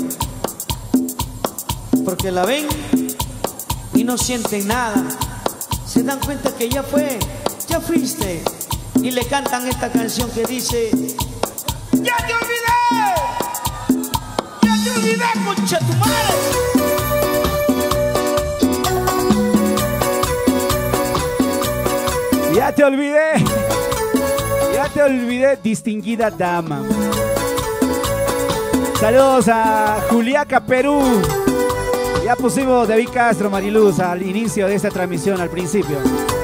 porque la ven y no sienten nada. Se dan cuenta que ya fue, ya fuiste, y le cantan esta canción que dice: ¡ya te olvidé! ¡Ya te olvidé, concha tu madre! Ya te olvidé. Ya te olvidé, distinguida dama. Saludos a Juliaca, Perú. Ya pusimos David Castro, Mariluz, al inicio de esta transmisión, al principio.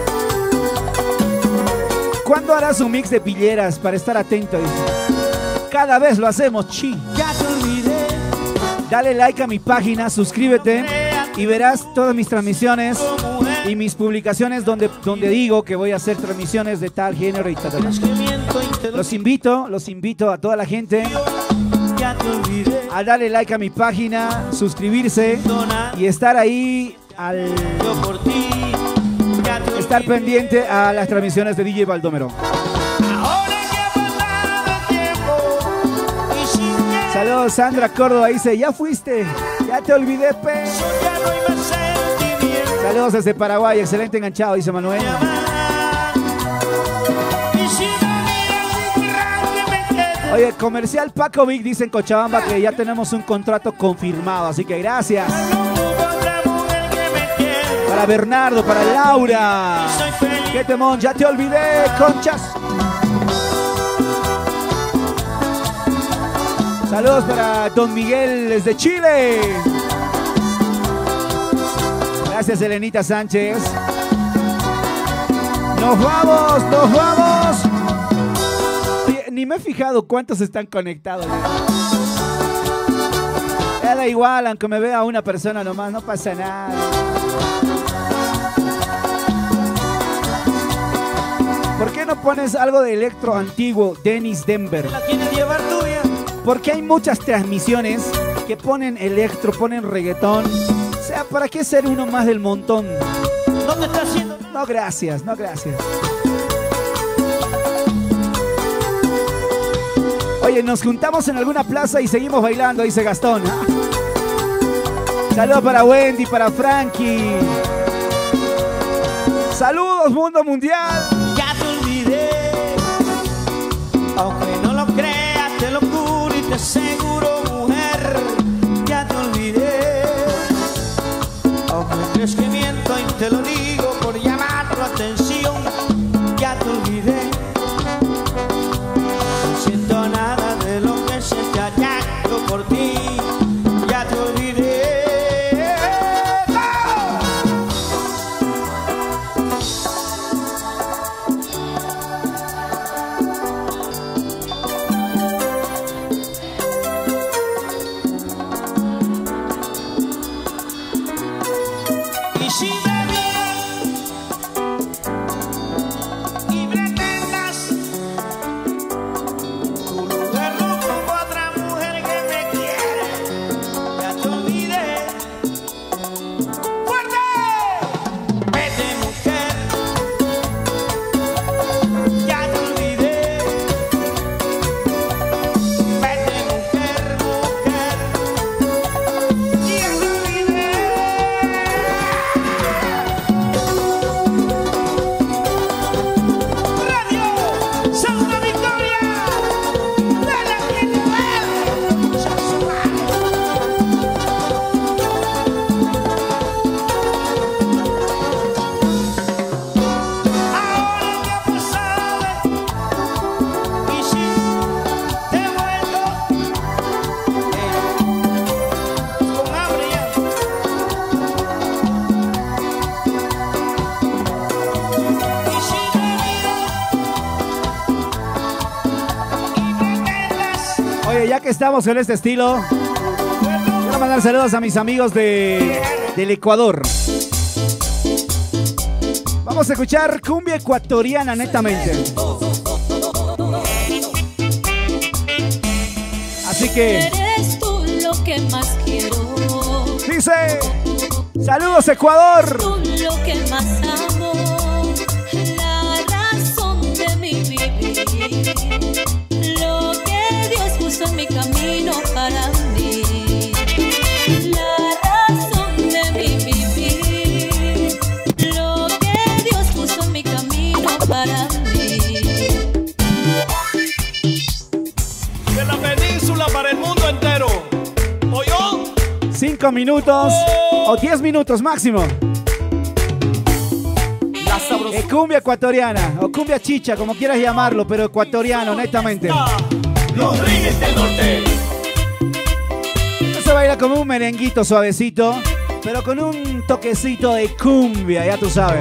¿Cuándo harás un mix de pilleras para estar atento? Cada vez lo hacemos, chi. Ya te olvidé. Dale like a mi página, suscríbete y verás todas mis transmisiones y mis publicaciones donde, donde digo que voy a hacer transmisiones de tal género y tal. Los invito, los invito a toda la gente a darle like a mi página, suscribirse y estar ahí al estar pendiente a las transmisiones de D J Baldomero. Saludos, Sandra Córdoba, dice, ya fuiste, ya te olvidé, pe. Saludos desde Paraguay, excelente enganchado, dice Manuel. Oye, comercial Paco Vic dice en Cochabamba que ya tenemos un contrato confirmado, así que gracias. Para Bernardo, para Laura. Qué temón, ya te olvidé, conchas. Saludos para Don Miguel desde Chile. Gracias, Elenita Sánchez. Nos vamos, nos vamos. Oye, ni me he fijado cuántos están conectados. Ya da igual, aunque me vea una persona nomás, no pasa nada. ¿Por qué no pones algo de electro antiguo, Dennis Denver? ¿La quieres llevar tuya? Porque hay muchas transmisiones que ponen electro, ponen reggaetón. O sea, ¿para qué ser uno más del montón? ¿Dónde está haciendo? No, gracias, no, gracias. Oye, nos juntamos en alguna plaza y seguimos bailando, dice Gastón. Saludos para Wendy, para Frankie. Saludos, mundo mundial. Ya te olvidé, aunque no lo creas, te lo juro y te aseguro, mujer, ya te olvidé. Aunque crees que miento y te lo digo por llamar tu atención, ya te olvidé. No siento nada de lo que siento allá por ti, ya te olvidé. Estamos en este estilo. Quiero mandar saludos a mis amigos de, del Ecuador. Vamos a escuchar cumbia ecuatoriana netamente. Así que eres tú lo que más quiero. Dice, saludos Ecuador. Tú lo que más amo, la razón de mi vivir. En mi camino para mí, la razón de mi vivir, lo que Dios puso en mi camino para mí. De la península para el mundo entero. ¿Oyó? Cinco minutos o diez minutos máximo. Eh, cumbia ecuatoriana o cumbia chicha, como quieras llamarlo, pero ecuatoriano, netamente. Los Reyes del Norte. Esto se baila como un merenguito suavecito, pero con un toquecito de cumbia, ya tú sabes.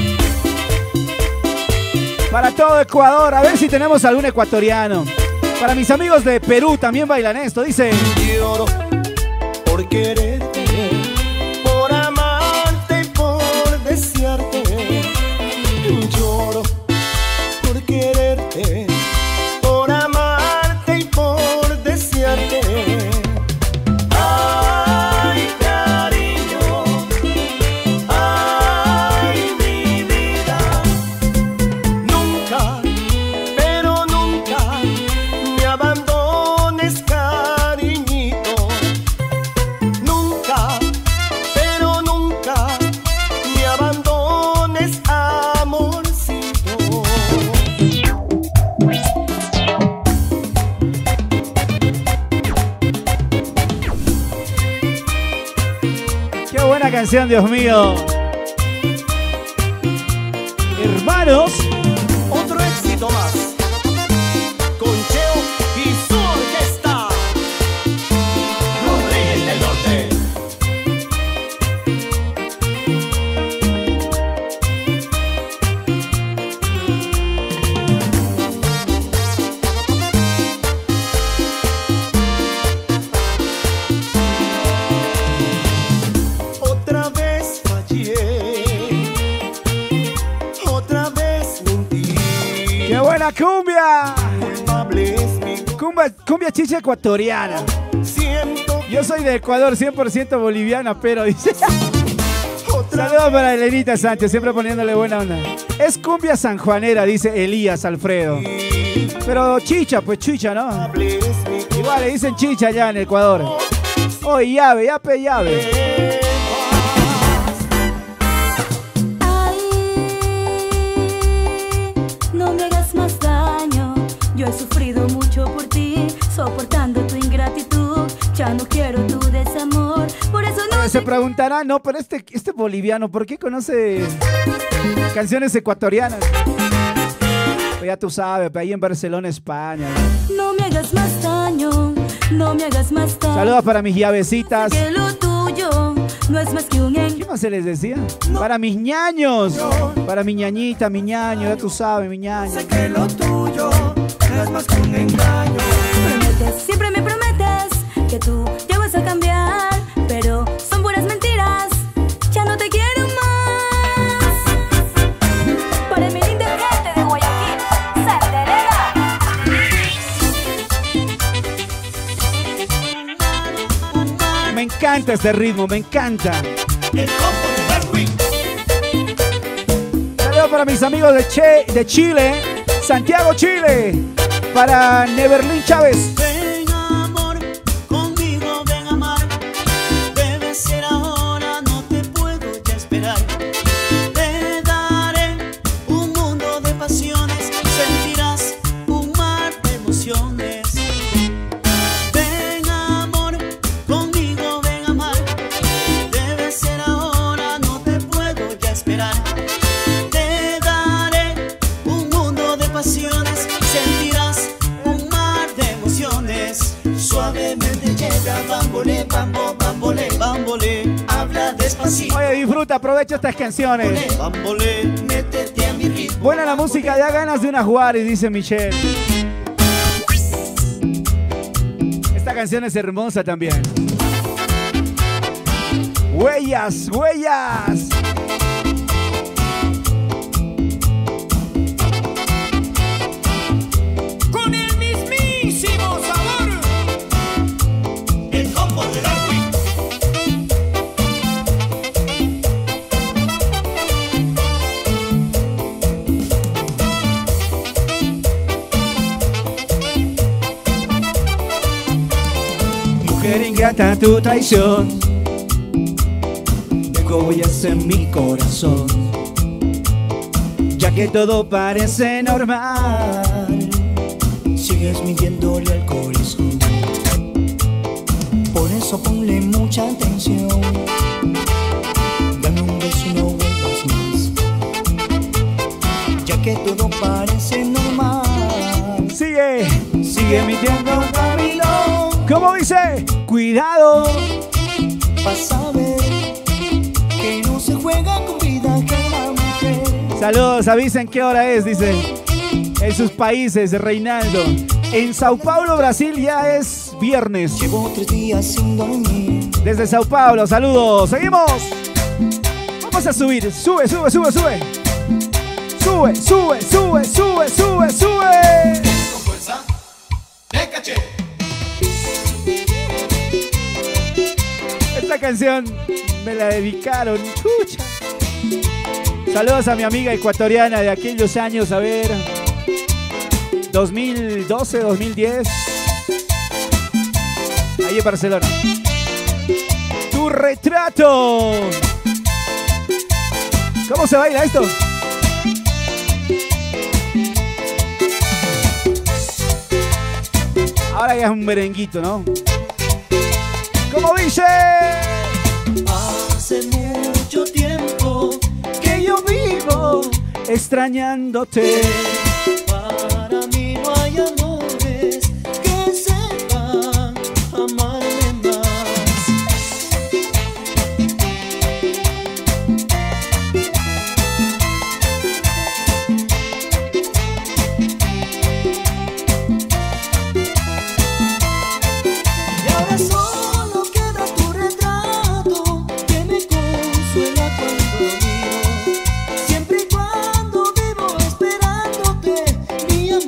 Para todo Ecuador, a ver si tenemos algún ecuatoriano. Para mis amigos de Perú también bailan esto, dice. Lloro por quererte, por amarte y por desearte. Lloro por quererte, por amarte y por desearte. Ay, cariño, ay, mi vida. Nunca, pero nunca me abandones, cariñito. Nunca, pero nunca me abandones, amorcito. Qué buena canción, Dios mío. Hermanos, Otro éxito más. Con Cheo y su orquesta. Los Reyes del Norte. una cumbia. Cumbia, cumbia chicha ecuatoriana. Yo soy de Ecuador, cien por ciento boliviana, pero dice... Saludos para Elenita Sánchez, siempre poniéndole buena onda. Es cumbia sanjuanera, dice Elías Alfredo. Pero chicha, pues chicha, ¿no? Igual le dicen chicha allá en Ecuador. Oh, llave, yape, llave. No me hagas más daño, yo he sufrido mucho por ti, soportando tu ingratitud, ya no quiero tu desamor, por eso no... Se preguntará, no, pero este, este boliviano, ¿por qué conoce canciones ecuatorianas? Pues ya tú sabes, pues ahí en Barcelona, España. No me hagas más daño, no me hagas más daño. Saludos para mis llavecitas. Que lo tuyo no es más que un engaño. ¿Qué más se les decía? No. Para mis ñaños, no. Para mi ñañita, mi ñaño, ya tú sabes, mi ñaño. Sé que lo tuyo no es más que un engaño. Prometes, siempre me prometes que tú ya vas a cambiar, pero son puras mentiras, ya no te quiero más. Para mi linda gente de Guayaquil, Santelera. Me encanta este ritmo, me encanta. El combo de Darwin. Saludos para mis amigos de, che, de Chile, Santiago, Chile. Para Neverlin Chávez. Ven amor, conmigo ven a amar. Debe ser ahora, no te puedo ya esperar. Te daré un mundo de pasiones, sentirás un mar de emociones. Ven amor, conmigo ven a amar. Debe ser ahora, no te puedo ya esperar. Te daré un mundo de pasiones, sentirás un mar de emociones. Suavemente llega, bambole, bambo, bambole, bambole. Habla despacito. Oye, disfruta, aprovecha estas canciones. Bambole, métete a mi ritmo. Buena la música, da ganas de una jugar, y dice Michelle. Esta canción es hermosa también. Huellas, huellas. Con el mismísimo sabor. El combo de Darwin. Mujer ingrata, tu traición dejó huellas en mi corazón, ya que todo parece normal. Sigues mintiéndole al corazón. Por eso ponle mucha atención. Dame un beso y no vuelvas más, ya que todo parece normal. Sigue, sigue mintiendo un camino. ¿Cómo dice? Cuidado. Vas a ver que no se juega con vida que la mujer. Saludos, avisen qué hora es, dice. En sus países, Reinaldo. En Sao Paulo, Brasil, ya es viernes. Llevo tres días sin dormir. Desde Sao Paulo, saludos. Seguimos. Vamos a subir. Sube, sube, sube, sube. Sube, sube, sube, sube, sube, sube. Con fuerza, de caché. Esta canción me la dedicaron. Chucha. Saludos a mi amiga ecuatoriana de aquellos años, a ver, dos mil doce, dos mil diez. Ahí en Barcelona. Tu retrato. ¿Cómo se baila esto? Ahora ya es un merenguito, ¿no? ¿Cómo dice? Hace mucho tiempo que yo vivo extrañándote. Para mí no hay amores que sepan amarme más. Y ahora solo queda tu retrato que me consuela cuando miro. Siempre y cuando vivo esperándote, mi amor.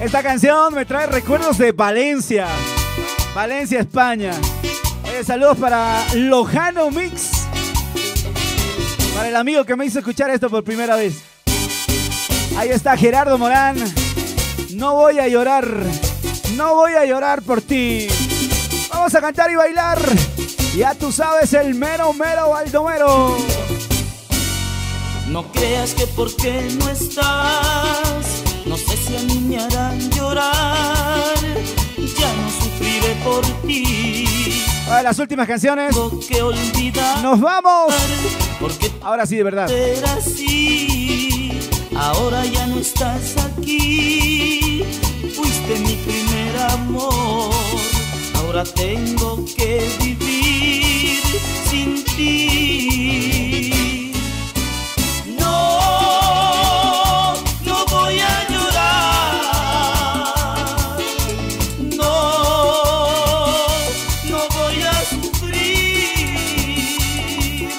Esta canción me trae recuerdos de Valencia. Valencia, España. Oye, saludos para Lojano Mix. Para el amigo que me hizo escuchar esto por primera vez. Ahí está Gerardo Morán. No voy a llorar. No voy a llorar por ti. Vamos a cantar y bailar. Ya tú sabes, el mero, mero Baldomero. No creas que porque no estás, no sé si a mí me harán llorar. Ya no sufriré por ti. A las últimas canciones. Tengo que olvidar. ¡Nos vamos! Porque ahora sí, de verdad. Era así. Ahora ya no estás aquí. Fuiste mi primer amor. Ahora tengo que vivir sin ti. No, no voy a llorar. No, no voy a sufrir.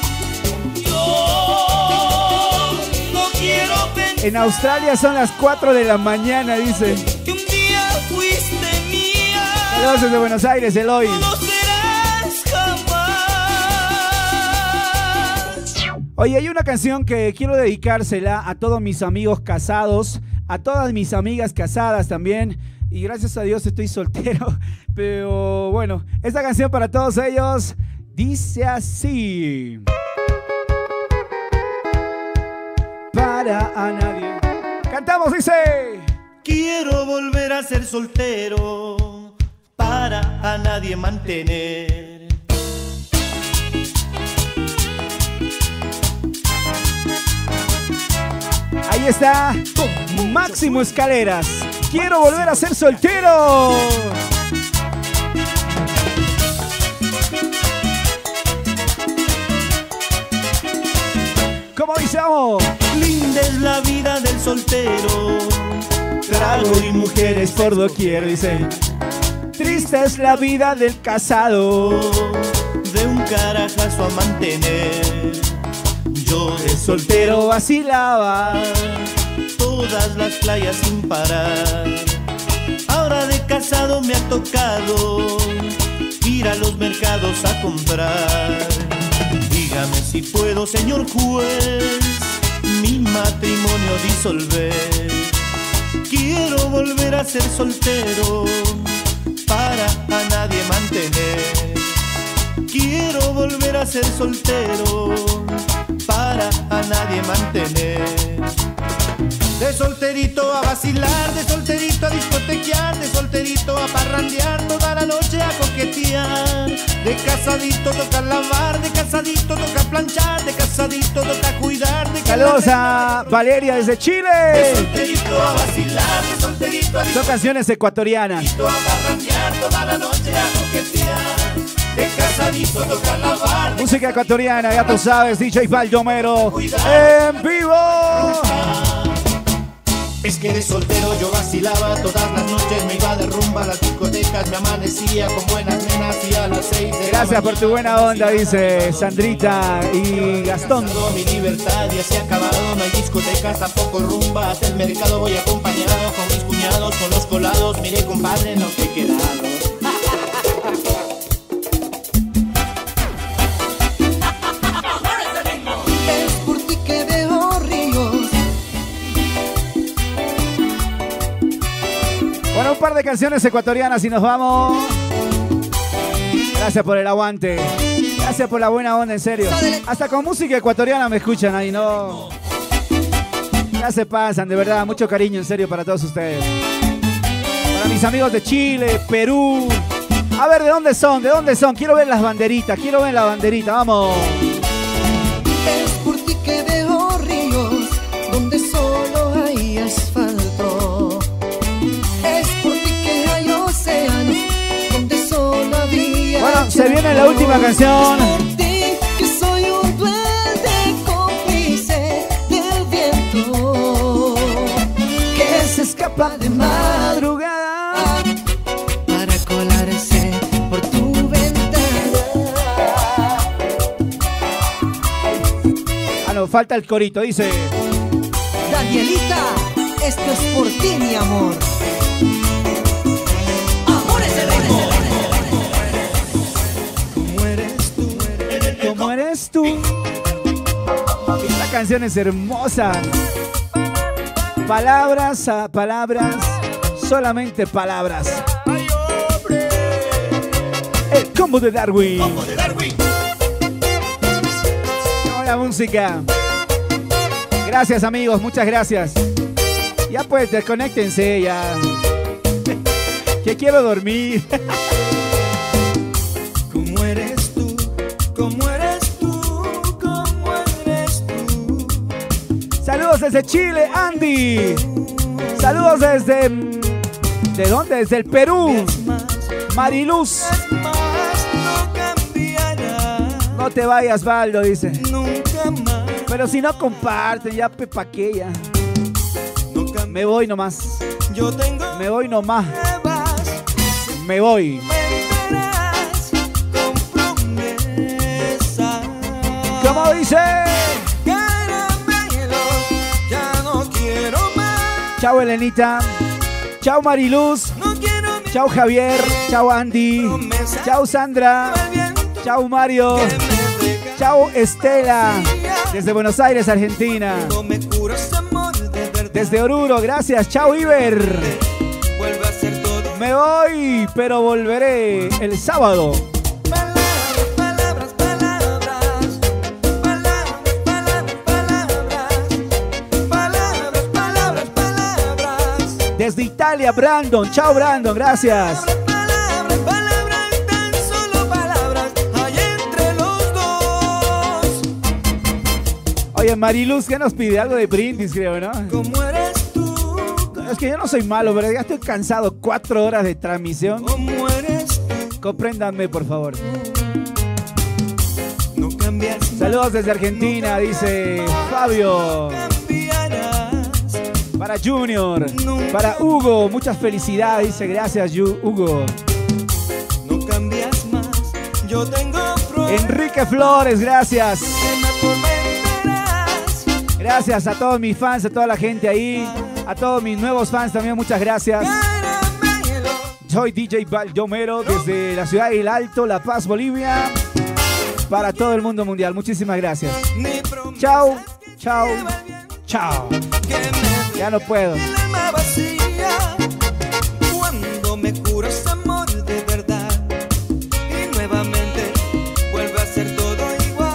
Yo no quiero pensar. En Australia son las cuatro de la mañana, dice. Que un día fuiste mía. Saludos desde Buenos Aires, Eloy. No serás jamás. Oye, hay una canción que quiero dedicársela a todos mis amigos casados, a todas mis amigas casadas también. Y gracias a Dios estoy soltero. Pero bueno, esta canción para todos ellos dice así. Para a nadie. Cantamos, dice. Quiero volver a ser soltero para a nadie mantener. Ahí está Máximo Escaleras. Quiero volver a ser soltero. ¿Cómo dice, vamos? Linda es la vida del soltero, trago y mujeres por doquier, dice. Triste es la vida del casado, de un carajazo a mantener. Yo de soltero vacilaba todas las playas sin parar. Ahora de casado me ha tocado ir a los mercados a comprar. Dígame si puedo, señor juez, mi matrimonio disolver. Quiero volver a ser soltero para a nadie mantener. Quiero volver a ser soltero para a nadie mantener. De solterito a vacilar, de solterito a discotequear, de solterito a parrandear, toda la noche a coquetear. De casadito toca lavar, de casadito toca planchar, de casadito toca cuidar. De saludos a Valeria desde Chile. De solterito a vacilar, de solterito a son canciones ecuatorianas. a parrandear, toda la noche a coquetear. De casadito toca lavar. Música ecuatoriana, ya tú sabes, D J Baldomero en vivo. Es que de soltero yo vacilaba, todas las noches me iba de rumba a las discotecas, me amanecía con buenas nenas y a las seis de gracias la por tu buena onda, dice Sandrita y Gastón. Mi libertad ya se ha acabado, no hay discotecas, tampoco rumba, hasta el mercado voy acompañado con mis cuñados, con los colados, mire compadre, no te he quedado. Bueno, un par de canciones ecuatorianas y nos vamos. Gracias por el aguante. Gracias por la buena onda, en serio. Hasta con música ecuatoriana me escuchan ahí, ¿no? Ya se pasan, de verdad. Mucho cariño, en serio, para todos ustedes. Para mis amigos de Chile, Perú. A ver, ¿de dónde son? ¿De dónde son? Quiero ver las banderitas. Quiero ver la banderita. Vamos. Es por ti que veo ríos donde solo hay asfalto. Bueno, se viene la última canción. Que soy un duende cómplice del viento que se escapa de madrugada para colarse por tu ventana. Ah, no, falta el corito, dice. Danielita, esto es por ti, mi amor. Amor es el ritmo. ¿Cómo eres tú? ¿Cómo eres tú? Esta canción es hermosa. Palabras a palabras, solamente palabras. El combo de Darwin. Combo de Darwin. Hola, música. Gracias, amigos, muchas gracias. Ya pues, desconéctense ya. Que quiero dormir. ¿Cómo eres tú? ¿Cómo eres tú? ¿Cómo eres tú? Saludos desde Chile, Andy. Saludos desde... ¿De dónde? Desde el Perú. Mariluz. No te vayas, Valdo, dice. Nunca más. Pero si no comparten, ya pepa que ya. Me voy nomás. Yo tengo Me voy nomás. Me voy. ¿Cómo dice? Ya no quiero más. Chao, Elenita. Chao, Mariluz. Chao, Javier. Chao, Andy. Chao, Sandra. Chao, Mario. Chao, Estela. Desde Buenos Aires, Argentina. Desde Oruro, gracias. Chao, Iber. Me voy, pero volveré el sábado. Desde Italia, Brandon. Chao, Brandon, gracias. Oye, Mariluz, ¿qué nos pide? Algo de brindis, creo, ¿no? ¿Cómo eres tú? Es que yo no soy malo, pero ya estoy cansado. Cuatro horas de transmisión. ¿Cómo eres tú? Compréndanme, por favor. No cambias. Saludos desde Argentina, dice Fabio. Para Junior. Para Hugo, muchas felicidades. Dice, gracias, Hugo. No cambias más. Yo tengo Enrique Flores, gracias. Gracias a todos mis fans, a toda la gente ahí, a todos mis nuevos fans también, muchas gracias. Soy D J Baldomero desde la ciudad del Alto, La Paz, Bolivia, para todo el mundo mundial. Muchísimas gracias. Chao, chao, chao. Ya no puedo. Cuando me curas amor de verdad y nuevamente vuelve a ser todo igual.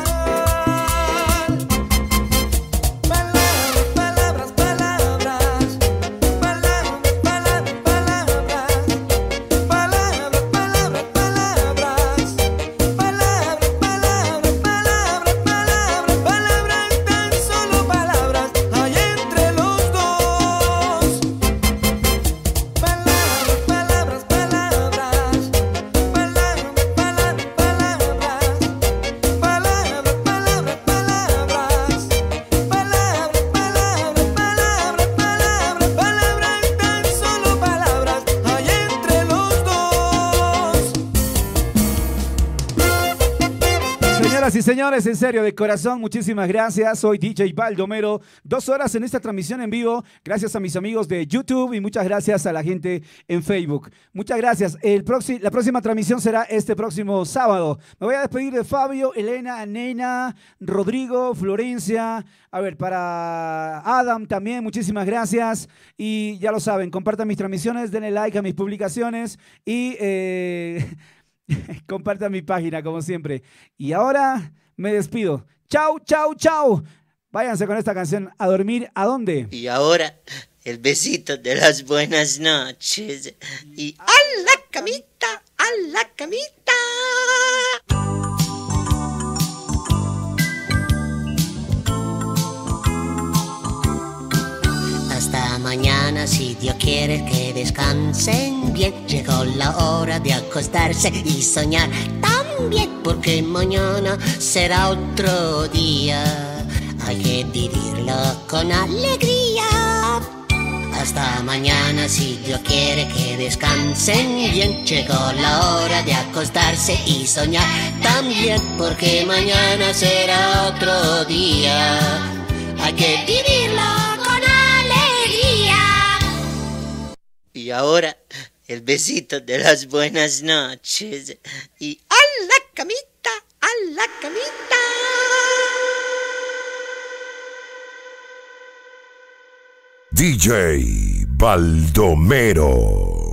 Palabras, palabras, palabras, palabras, palabras, palabras, palabras, palabras, palabras, palabras, palabras, palabras, palabras, palabras, tan solo palabras hay entre los dos. Palabras, palabras, palabras, palabras, palabras, palabras, palabras, palabras, palabras, palabras, palabras, palabras, palabras, tan solo palabras hay entre los dos. Señoras y señores, en serio, de corazón, muchísimas gracias. Soy D J Baldomero. Dos horas en esta transmisión en vivo. Gracias a mis amigos de YouTube y muchas gracias a la gente en Facebook. Muchas gracias. El próximo, la próxima transmisión será este próximo sábado. Me voy a despedir de Fabio, Elena, Nena, Rodrigo, Florencia. A ver, para Adam también, muchísimas gracias. Y ya lo saben, compartan mis transmisiones, denle like a mis publicaciones y... Eh, compartan mi página, como siempre. Y ahora me despido. Chau, chau, chau. Váyanse con esta canción a dormir. ¿A dónde? Y ahora, el besito de las buenas noches. Y a la camita, a la camita. Hasta mañana, si Dios quiere que descansen bien. Llegó la hora de acostarse y soñar también, porque mañana será otro día. Hay que vivirlo con alegría. Hasta mañana, si Dios quiere que descansen bien. Llegó la hora de acostarse y soñar también, porque mañana será otro día. Hay que vivirlo con alegría. Y ahora, el besito de las buenas noches. Y a la camita, a la camita. D J Baldomero.